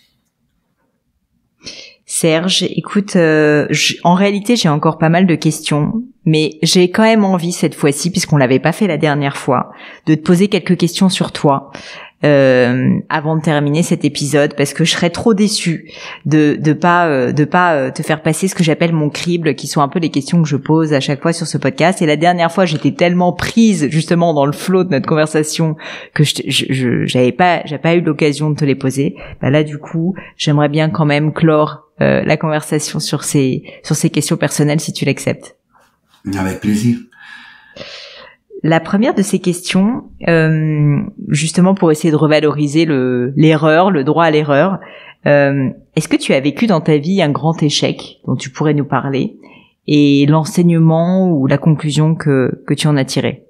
Serge, écoute, euh, j- en réalité, j'ai encore pas mal de questions, mais j'ai quand même envie cette fois-ci, puisqu'on l'avait pas fait la dernière fois, de te poser quelques questions sur toi euh, avant de terminer cet épisode, parce que je serais trop déçue de de pas euh, de pas euh, te faire passer ce que j'appelle mon crible, qui sont un peu les questions que je pose à chaque fois sur ce podcast. Et la dernière fois, j'étais tellement prise justement dans le flot de notre conversation que je je, je j'avais pas j'avais pas eu l'occasion de te les poser. Bah là, du coup, j'aimerais bien quand même clore Euh, la conversation sur ces sur ces questions personnelles, si tu l'acceptes. Avec plaisir. La première de ces questions, euh, justement pour essayer de revaloriser le l'erreur, le droit à l'erreur, euh, est-ce que tu as vécu dans ta vie un grand échec dont tu pourrais nous parler et l'enseignement ou la conclusion que que tu en as tiré?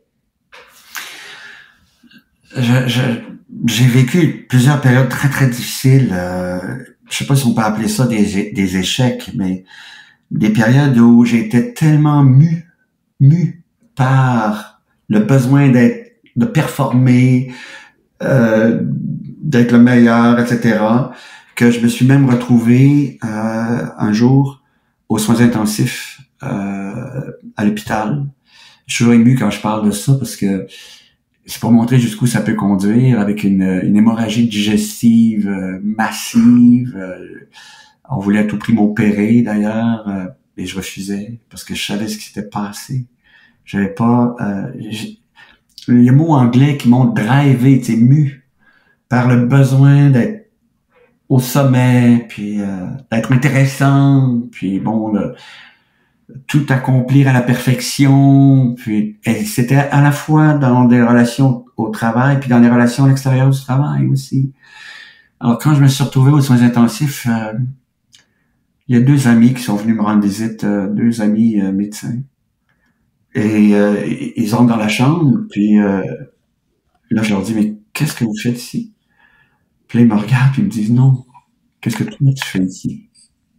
Je, je, j'ai vécu plusieurs périodes très très difficiles. Euh, je sais pas si on peut appeler ça des, des échecs, mais des périodes où j'étais tellement mu, mu par le besoin d'être, de performer, euh, d'être le meilleur, et cetera, que je me suis même retrouvé euh, un jour aux soins intensifs euh, à l'hôpital. Je suis toujours ému quand je parle de ça parce que c'est pour montrer jusqu'où ça peut conduire avec une, une hémorragie digestive euh, massive. Euh, on voulait à tout prix m'opérer d'ailleurs euh, et je refusais parce que je savais ce qui s'était passé. J'avais pas... Euh, les mots anglais qui m'ont drivé, tu sais, mu par le besoin d'être au sommet, puis euh, d'être intéressant, puis bon, le, tout accomplir à la perfection, puis et c'était à la fois dans des relations au travail, puis dans les relations à l'extérieur du travail aussi. Alors quand je me suis retrouvé aux soins intensifs, euh, il y a deux amis qui sont venus me rendre visite, euh, deux amis euh, médecins, et euh, ils rentrent dans la chambre, puis euh, là je leur dis mais qu'est-ce que vous faites ici? Puis là, ils me regardent, puis ils me disent non, qu'est-ce que toi tu fais ici?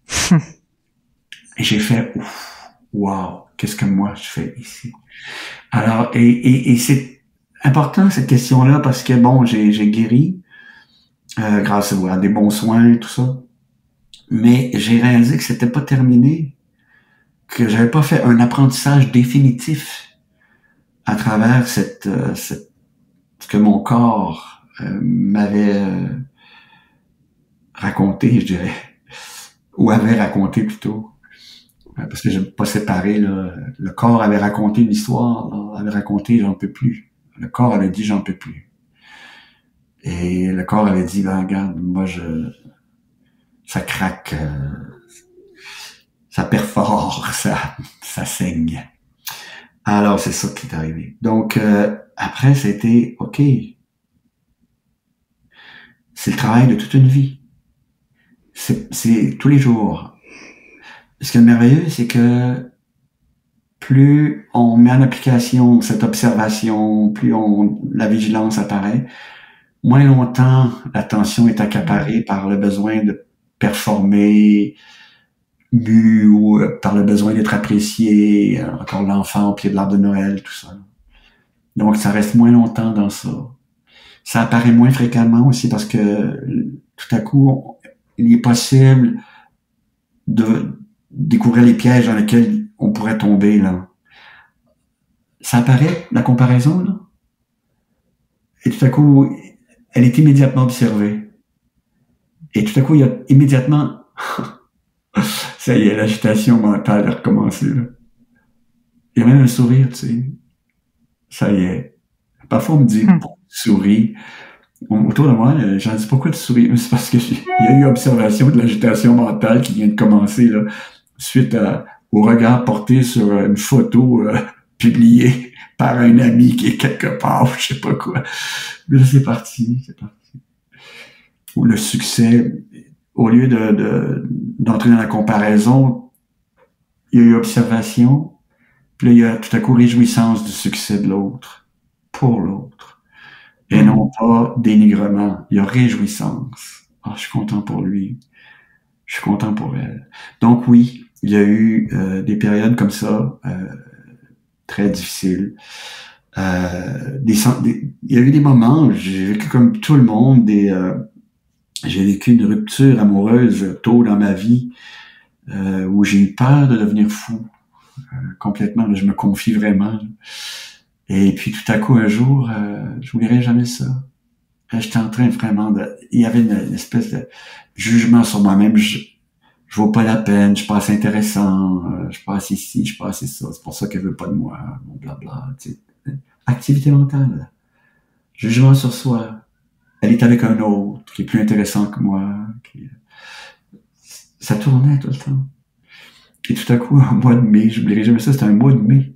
Et j'ai fait ouf. Wow, qu'est-ce que moi je fais ici? Alors, et, et, et c'est important cette question-là parce que bon, j'ai, j'ai guéri euh, grâce à des bons soins, tout ça. Mais j'ai réalisé que c'était pas terminé, que j'avais pas fait un apprentissage définitif à travers cette, euh, cette ce que mon corps euh, m'avait euh, raconté, je dirais, ou avait raconté plutôt. Parce que je n'ai pas séparé, là. Le corps avait raconté une histoire, là, avait raconté j'en peux plus. Le corps avait dit j'en peux plus. Et le corps avait dit ben regarde, moi je ça craque, euh, ça perfore, ça ça saigne. Alors c'est ça qui est arrivé. Donc euh, après c'était ok, c'est le travail de toute une vie. C'est, c'est tous les jours. Ce qui est merveilleux, c'est que plus on met en application cette observation, plus on, la vigilance apparaît, moins longtemps l'attention est accaparée par le besoin de performer, mu, ou par le besoin d'être apprécié, encore l'enfant au pied de l'arbre de Noël, tout ça. Donc ça reste moins longtemps dans ça. Ça apparaît moins fréquemment aussi parce que tout à coup, il est possible de découvrir les pièges dans lesquels on pourrait tomber, là. Ça apparaît, la comparaison, là. Et tout à coup, elle est immédiatement observée. Et tout à coup, il y a immédiatement, ça y est, l'agitation mentale a recommencé, là. Il y a même un sourire, tu sais. Ça y est. Parfois, on me dit, Hmm. pourquoi tu souris? Autour de moi, j'en dis, pourquoi tu souris? C'est parce que il y a eu observation de l'agitation mentale qui vient de commencer, là, suite à, au regard porté sur une photo euh, publiée par un ami qui est quelque part, je sais pas quoi. Mais là, c'est parti, c'est parti. Ou le succès, au lieu de, de, d'entrer dans la comparaison, il y a eu observation, Puis là, il y a tout à coup réjouissance du succès de l'autre, pour l'autre. Et Mm. non pas dénigrement. Il y a réjouissance. Ah, je suis content pour lui. Je suis content pour elle. Donc oui, il y a eu euh, des périodes comme ça, euh, très difficiles. Euh, des, des, il y a eu des moments où j'ai vécu comme tout le monde, des, euh, j'ai vécu une rupture amoureuse tôt dans ma vie, euh, où j'ai eu peur de devenir fou. Euh, complètement, là, je me confie vraiment. Et puis tout à coup, un jour, euh, je n'oublierai jamais ça. J'étais en train vraiment de... Il y avait une, une espèce de jugement sur moi-même. Je, je vaux pas la peine, je suis pas assez intéressant, euh, je suis pas assez ci, je suis pas assez ça. C'est pour ça qu'elle veut pas de moi, bon blabla. Tu sais. Activité mentale. Jugement sur soi. Elle est avec un autre qui est plus intéressant que moi. Qui... Ça tournait tout le temps. Et tout à coup, au mois de mai, j'oublierai jamais ça, c'était un mois de mai.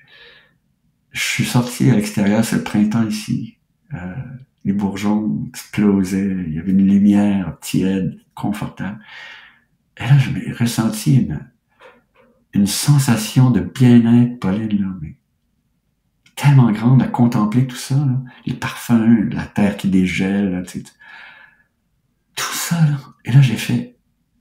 Je suis sorti à l'extérieur, c'est le printemps ici. Euh, les bourgeons explosaient, il y avait une lumière tiède, confortable. Et là, je m'ai ressenti une, une sensation de bien-être, Pauline, là, mais tellement grande à contempler tout ça, là. Les parfums, la terre qui dégèle, là, tu sais, tout ça, là. Et là, j'ai fait,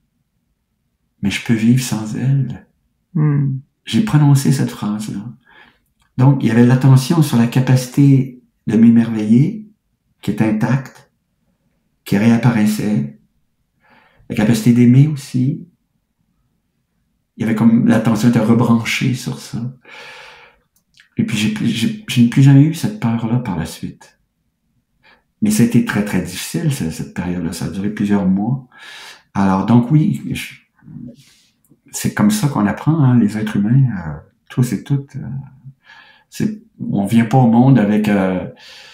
mais je peux vivre sans elle. Mm. J'ai prononcé cette phrase-là. Donc, il y avait l'attention sur la capacité de m'émerveiller, qui est intacte, qui réapparaissait, la capacité d'aimer aussi. Il y avait comme l'attention était rebranchée sur ça. Et puis, j'ai, j'ai, je n'ai plus jamais eu cette peur-là par la suite. Mais ça a été très, très difficile, cette, cette période-là. Ça a duré plusieurs mois. Alors, donc oui, je, c'est comme ça qu'on apprend, hein, les êtres humains, euh, tous et toutes. Euh, c'est, on vient pas au monde avec euh,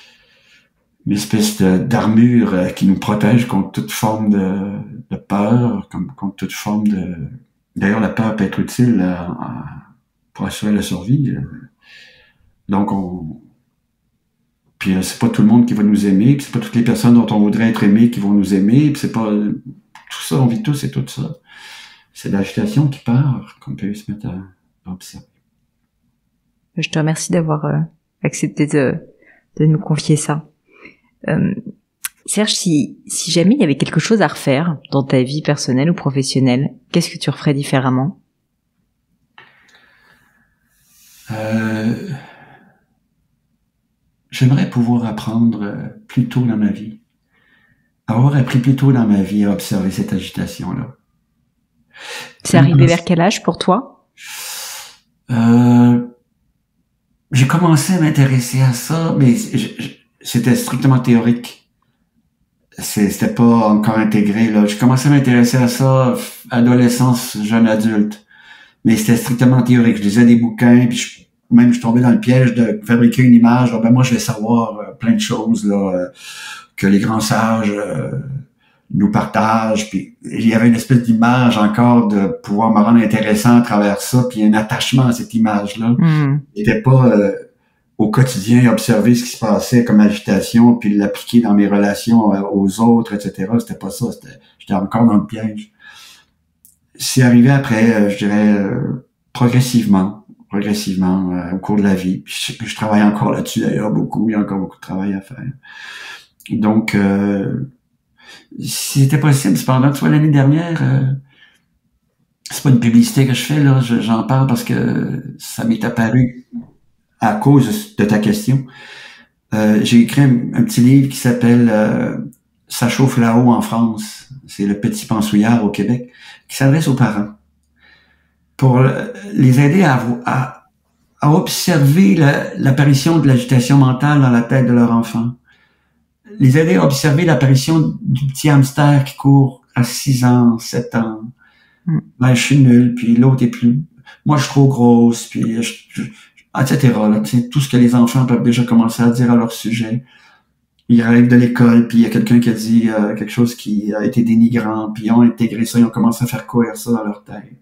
une espèce de, d'armure euh, qui nous protège contre toute forme de, de peur, comme, contre toute forme de... D'ailleurs, la peur peut être utile euh, pour assurer la survie. Donc, on... Puis c'est pas tout le monde qui va nous aimer, puis c'est pas toutes les personnes dont on voudrait être aimé qui vont nous aimer, puis c'est pas... Tout ça, on vit tous et tout ça. C'est l'agitation qui part, qu'on peut se mettre à, à observer. Je te remercie d'avoir euh, accepté de, de nous confier ça. Euh, Serge, si, si jamais il y avait quelque chose à refaire dans ta vie personnelle ou professionnelle, qu'est-ce que tu referais différemment? Euh, j'aimerais pouvoir apprendre plus tôt dans ma vie. Avoir appris plus tôt dans ma vie à observer cette agitation-là. C'est arrivé vers quel âge pour toi? Euh, j'ai commencé à m'intéresser à ça, mais c'était strictement théorique. C'était pas encore intégré, là. J'ai commencé à m'intéresser à ça, adolescence, jeune adulte. Mais c'était strictement théorique. Je lisais des bouquins, puis je, même je tombais dans le piège de fabriquer une image. Ben moi, je vais savoir euh, plein de choses là euh, que les grands sages euh, nous partagent. Puis il y avait une espèce d'image encore de pouvoir me rendre intéressant à travers ça, puis un attachement à cette image-là. Mm. Il n'était pas euh, au quotidien observer ce qui se passait comme agitation, puis l'appliquer dans mes relations euh, aux autres, et cetera. C'était pas ça. C'était, j'étais encore dans le piège. C'est arrivé après, euh, je dirais, euh, progressivement, progressivement, euh, au cours de la vie. Je, je travaille encore là-dessus d'ailleurs beaucoup, il y a encore beaucoup de travail à faire. Donc, euh, si c'était possible, cependant, tu vois, l'année dernière, euh, c'est pas une publicité que je fais, là, je, j'en parle parce que ça m'est apparu à cause de ta question. Euh, j'ai écrit un, un petit livre qui s'appelle euh, « Ça chauffe là-haut en France ». C'est le petit pensouillard au Québec, qui s'adresse aux parents pour les aider à, à, à observer la, l'apparition de l'agitation mentale dans la tête de leur enfant. Les aider à observer l'apparition du petit hamster qui court à six ans, sept ans. Mm. Ben, je suis nul, puis l'autre est plus... Moi, je suis trop grosse, puis... Je, je, et cetera. Là, tout ce que les enfants peuvent déjà commencer à dire à leur sujet. Ils arrivent de l'école, puis il y a quelqu'un qui a dit euh, quelque chose qui a été dénigrant, puis ils ont intégré ça, ils ont commencé à faire courir ça dans leur tête.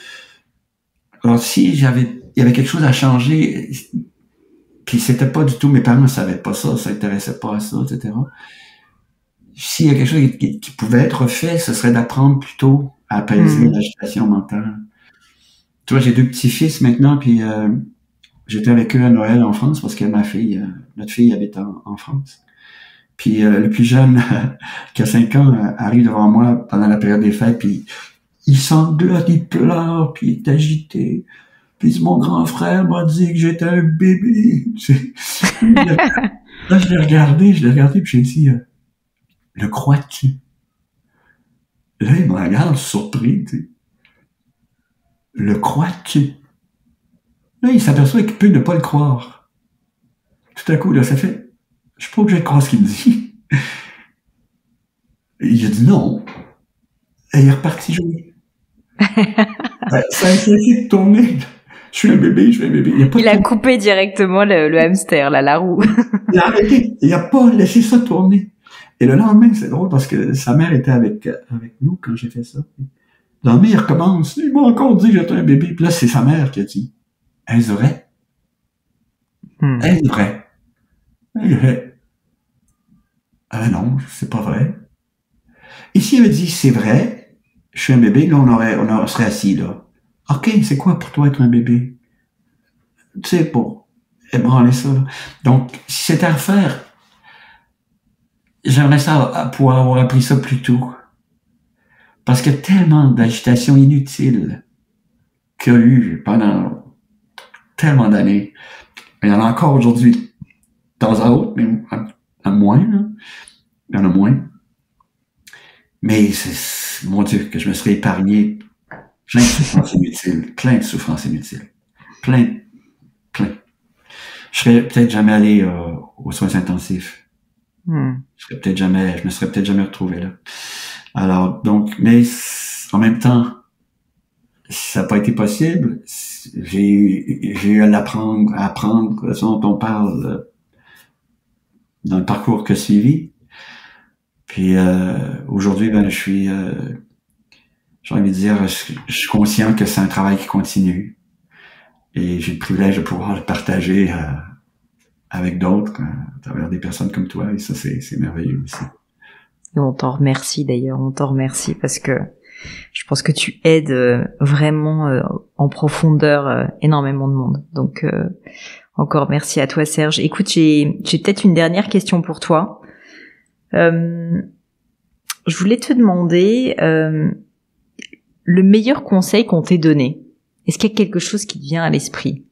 Alors si j'avais, il y avait quelque chose à changer, puis c'était pas du tout, mes parents ne savaient pas ça, ça s'intéressaient pas à ça, et cetera. S'il y a quelque chose qui, qui pouvait être fait, ce serait d'apprendre plutôt à apaiser mmh. l'agitation mentale. Tu vois, j'ai deux petits-fils maintenant, puis euh, j'étais avec eux à Noël en France parce que ma fille, euh, notre fille habite en, en France. Puis euh, le plus jeune, qui a cinq ans, euh, arrive devant moi pendant la période des fêtes, puis il sanglote, il pleure, puis il est agité. Puis mon grand frère m'a dit que j'étais un bébé. Là, je l'ai regardé, je l'ai regardé, puis j'ai dit, euh, le crois-tu? Là, il me regarde surpris, tu sais. Le crois-tu? Là, il s'aperçoit qu'il peut ne pas le croire. Tout à coup, là, ça fait, je suis pas obligé de croire ce qu'il me dit. Et il a dit non. Et il est reparti jouer. Ben, ça a essayé de tourner. Je suis un bébé, je suis un bébé. Il a, pas il a coupé directement le, le hamster, là, la roue. Il a arrêté. Il a pas laissé ça tourner. Et le lendemain, c'est drôle parce que sa mère était avec, avec nous quand j'ai fait ça. Le lendemain, il recommence. Il m'a encore dit que j'étais un bébé. Puis là, c'est sa mère qui a dit, est-ce vrai? Hmm. Est-ce vrai? Est-ce vrai? Ah non, c'est pas vrai. Et s'il avait dit, c'est vrai, je suis un bébé, là, on aurait, on, aurait, on serait assis, là. OK, c'est quoi pour toi être un bébé? Tu sais, pour ébranler ça, là. Donc, si c'était à refaire, j'aimerais ça pouvoir avoir appris ça plus tôt. Parce qu'il y a tellement d'agitation inutile qu'il y a eu pendant tellement d'années. Il y en a encore aujourd'hui, de temps à autre, mais à, à moins, là. Il y en a moins. Mais c'est, mon Dieu, que je me serais épargné plein de souffrances inutiles, plein de souffrances inutiles, plein, plein. Je serais peut-être jamais allé euh, aux soins intensifs. Hmm. Je serais peut-être jamais, je me serais peut-être jamais retrouvé là. Alors, donc, mais en même temps, ça n'a pas été possible. J'ai, j'ai eu à l'apprendre, à apprendre ce dont on parle euh, dans le parcours que suivi. Puis euh, aujourd'hui, ben, je suis, euh, j'ai envie de dire, je, je suis conscient que c'est un travail qui continue. Et j'ai le privilège de pouvoir le partager euh, avec d'autres, euh, à travers des personnes comme toi. Et ça, c'est, c'est merveilleux aussi. Et on t'en remercie d'ailleurs, on t'en remercie parce que je pense que tu aides euh, vraiment euh, en profondeur euh, énormément de monde. Donc euh, encore merci à toi Serge. Écoute, j'ai, j'ai peut-être une dernière question pour toi. Euh, je voulais te demander euh, le meilleur conseil qu'on t'ait donné. Est-ce qu'il y a quelque chose qui te vient à l'esprit?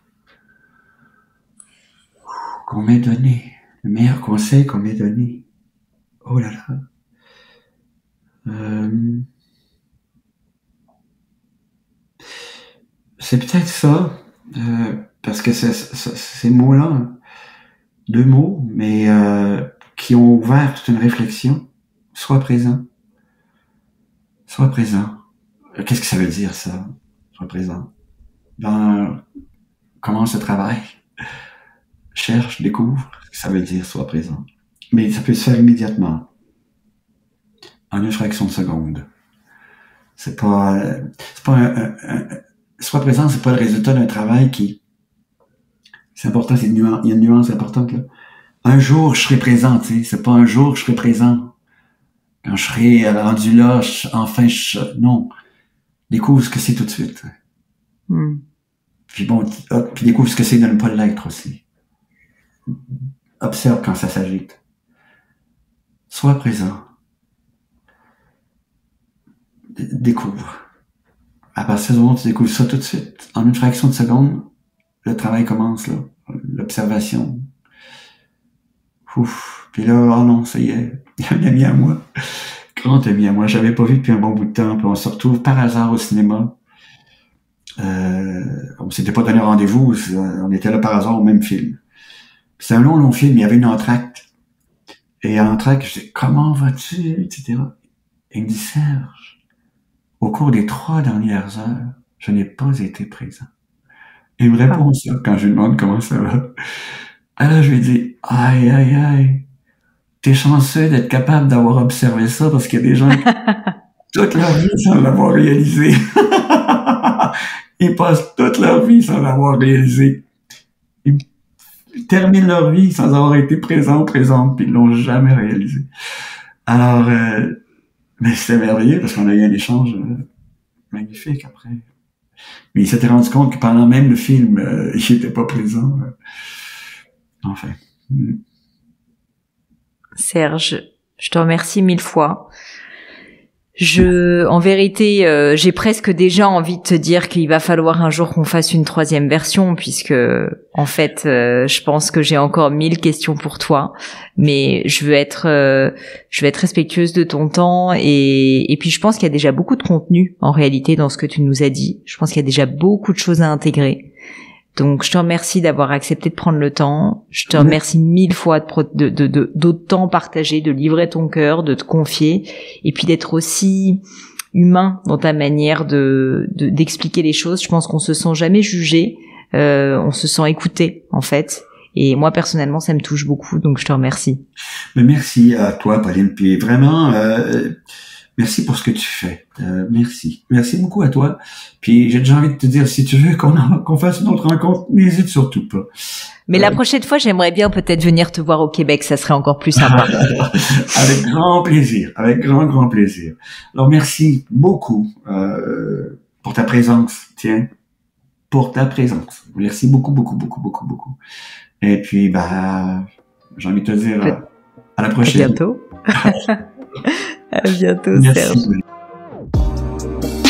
Qu'on m'ait donné. Le meilleur conseil qu'on m'ait donné. Oh là là. Euh... C'est peut-être ça. Euh, parce que c'est, c'est, ces mots-là, deux mots, mais euh, qui ont ouvert toute une réflexion. Sois présent. Sois présent. Qu'est-ce que ça veut dire, ça? Sois présent. Dans comment se travaille. Cherche, découvre ce que ça veut dire, sois présent. Mais ça peut se faire immédiatement. En une fraction de seconde. C'est pas, c'est pas un, un, un sois présent, c'est pas le résultat d'un travail qui, c'est important, c'est une nuance, il y a une nuance importante, là. Un jour, je serai présent, tu sais, c'est pas un jour, je serai présent. Quand je serai rendu là, je, enfin, je, non. Découvre ce que c'est tout de suite. Mm. Puis bon, puis découvre ce que c'est de ne pas l'être aussi. Observe quand ça s'agite. Sois présent. D- découvre. À partir du moment où tu découvres ça tout de suite, en une fraction de seconde, le travail commence, là. L'observation. Ouf. Puis là, oh non, ça y est. Il y a un ami à moi. Grand ami à moi. J'avais pas vu depuis un bon bout de temps. Puis on se retrouve par hasard au cinéma. Euh, on s'était pas donné rendez-vous. On était là par hasard au même film. C'est un long, long film. Il y avait une entracte. Et en entracte, je dis, comment vas-tu? Etc. Et il me dit, Serge, au cours des trois dernières heures, je n'ai pas été présent. Et il me répond ah. ça quand je lui demande comment ça va. Alors je lui dis, aïe, aïe, aïe, t'es chanceux d'être capable d'avoir observé ça parce qu'il y a des gens qui, toute leur vie sans l'avoir réalisé. Ils passent toute leur vie sans l'avoir réalisé. Ils terminent leur vie sans avoir été présents ou présentes, puis ils l'ont jamais réalisé. Alors, euh, mais c'était merveilleux parce qu'on a eu un échange euh, magnifique après. Mais il s'était rendu compte que pendant même le film, euh, il n'était pas présent. Enfin. Serge, je te remercie mille fois. Je, en vérité, euh, j'ai presque déjà envie de te dire qu'il va falloir un jour qu'on fasse une troisième version, puisque, en fait, euh, je pense que j'ai encore mille questions pour toi, mais je veux être, euh, je veux être respectueuse de ton temps, et, et puis je pense qu'il y a déjà beaucoup de contenu, en réalité, dans ce que tu nous as dit. Je pense qu'il y a déjà beaucoup de choses à intégrer. Donc, je te remercie d'avoir accepté de prendre le temps. Je te remercie mille fois de, pro- de, de, de, d'autant partager, de livrer ton cœur, de te confier, et puis d'être aussi humain dans ta manière de, de d'expliquer les choses. Je pense qu'on se sent jamais jugé, euh, on se sent écouté, en fait. Et moi, personnellement, ça me touche beaucoup, donc je te remercie. Mais merci à toi, Pauline. Puis vraiment, euh, merci pour ce que tu fais. Euh, merci. Merci beaucoup à toi. Puis j'ai déjà envie de te dire, si tu veux qu'on, en, qu'on fasse une autre rencontre, n'hésite surtout pas. Mais euh, la prochaine fois, j'aimerais bien peut-être venir te voir au Québec, ça serait encore plus sympa. Avec grand plaisir, avec grand, grand plaisir. Alors merci beaucoup euh, pour ta présence, tiens, pour ta présence. Merci beaucoup, beaucoup, beaucoup, beaucoup, beaucoup. Et puis, bah, j'ai envie de te dire euh, à la prochaine. À bientôt. À bientôt, Merci. Serge.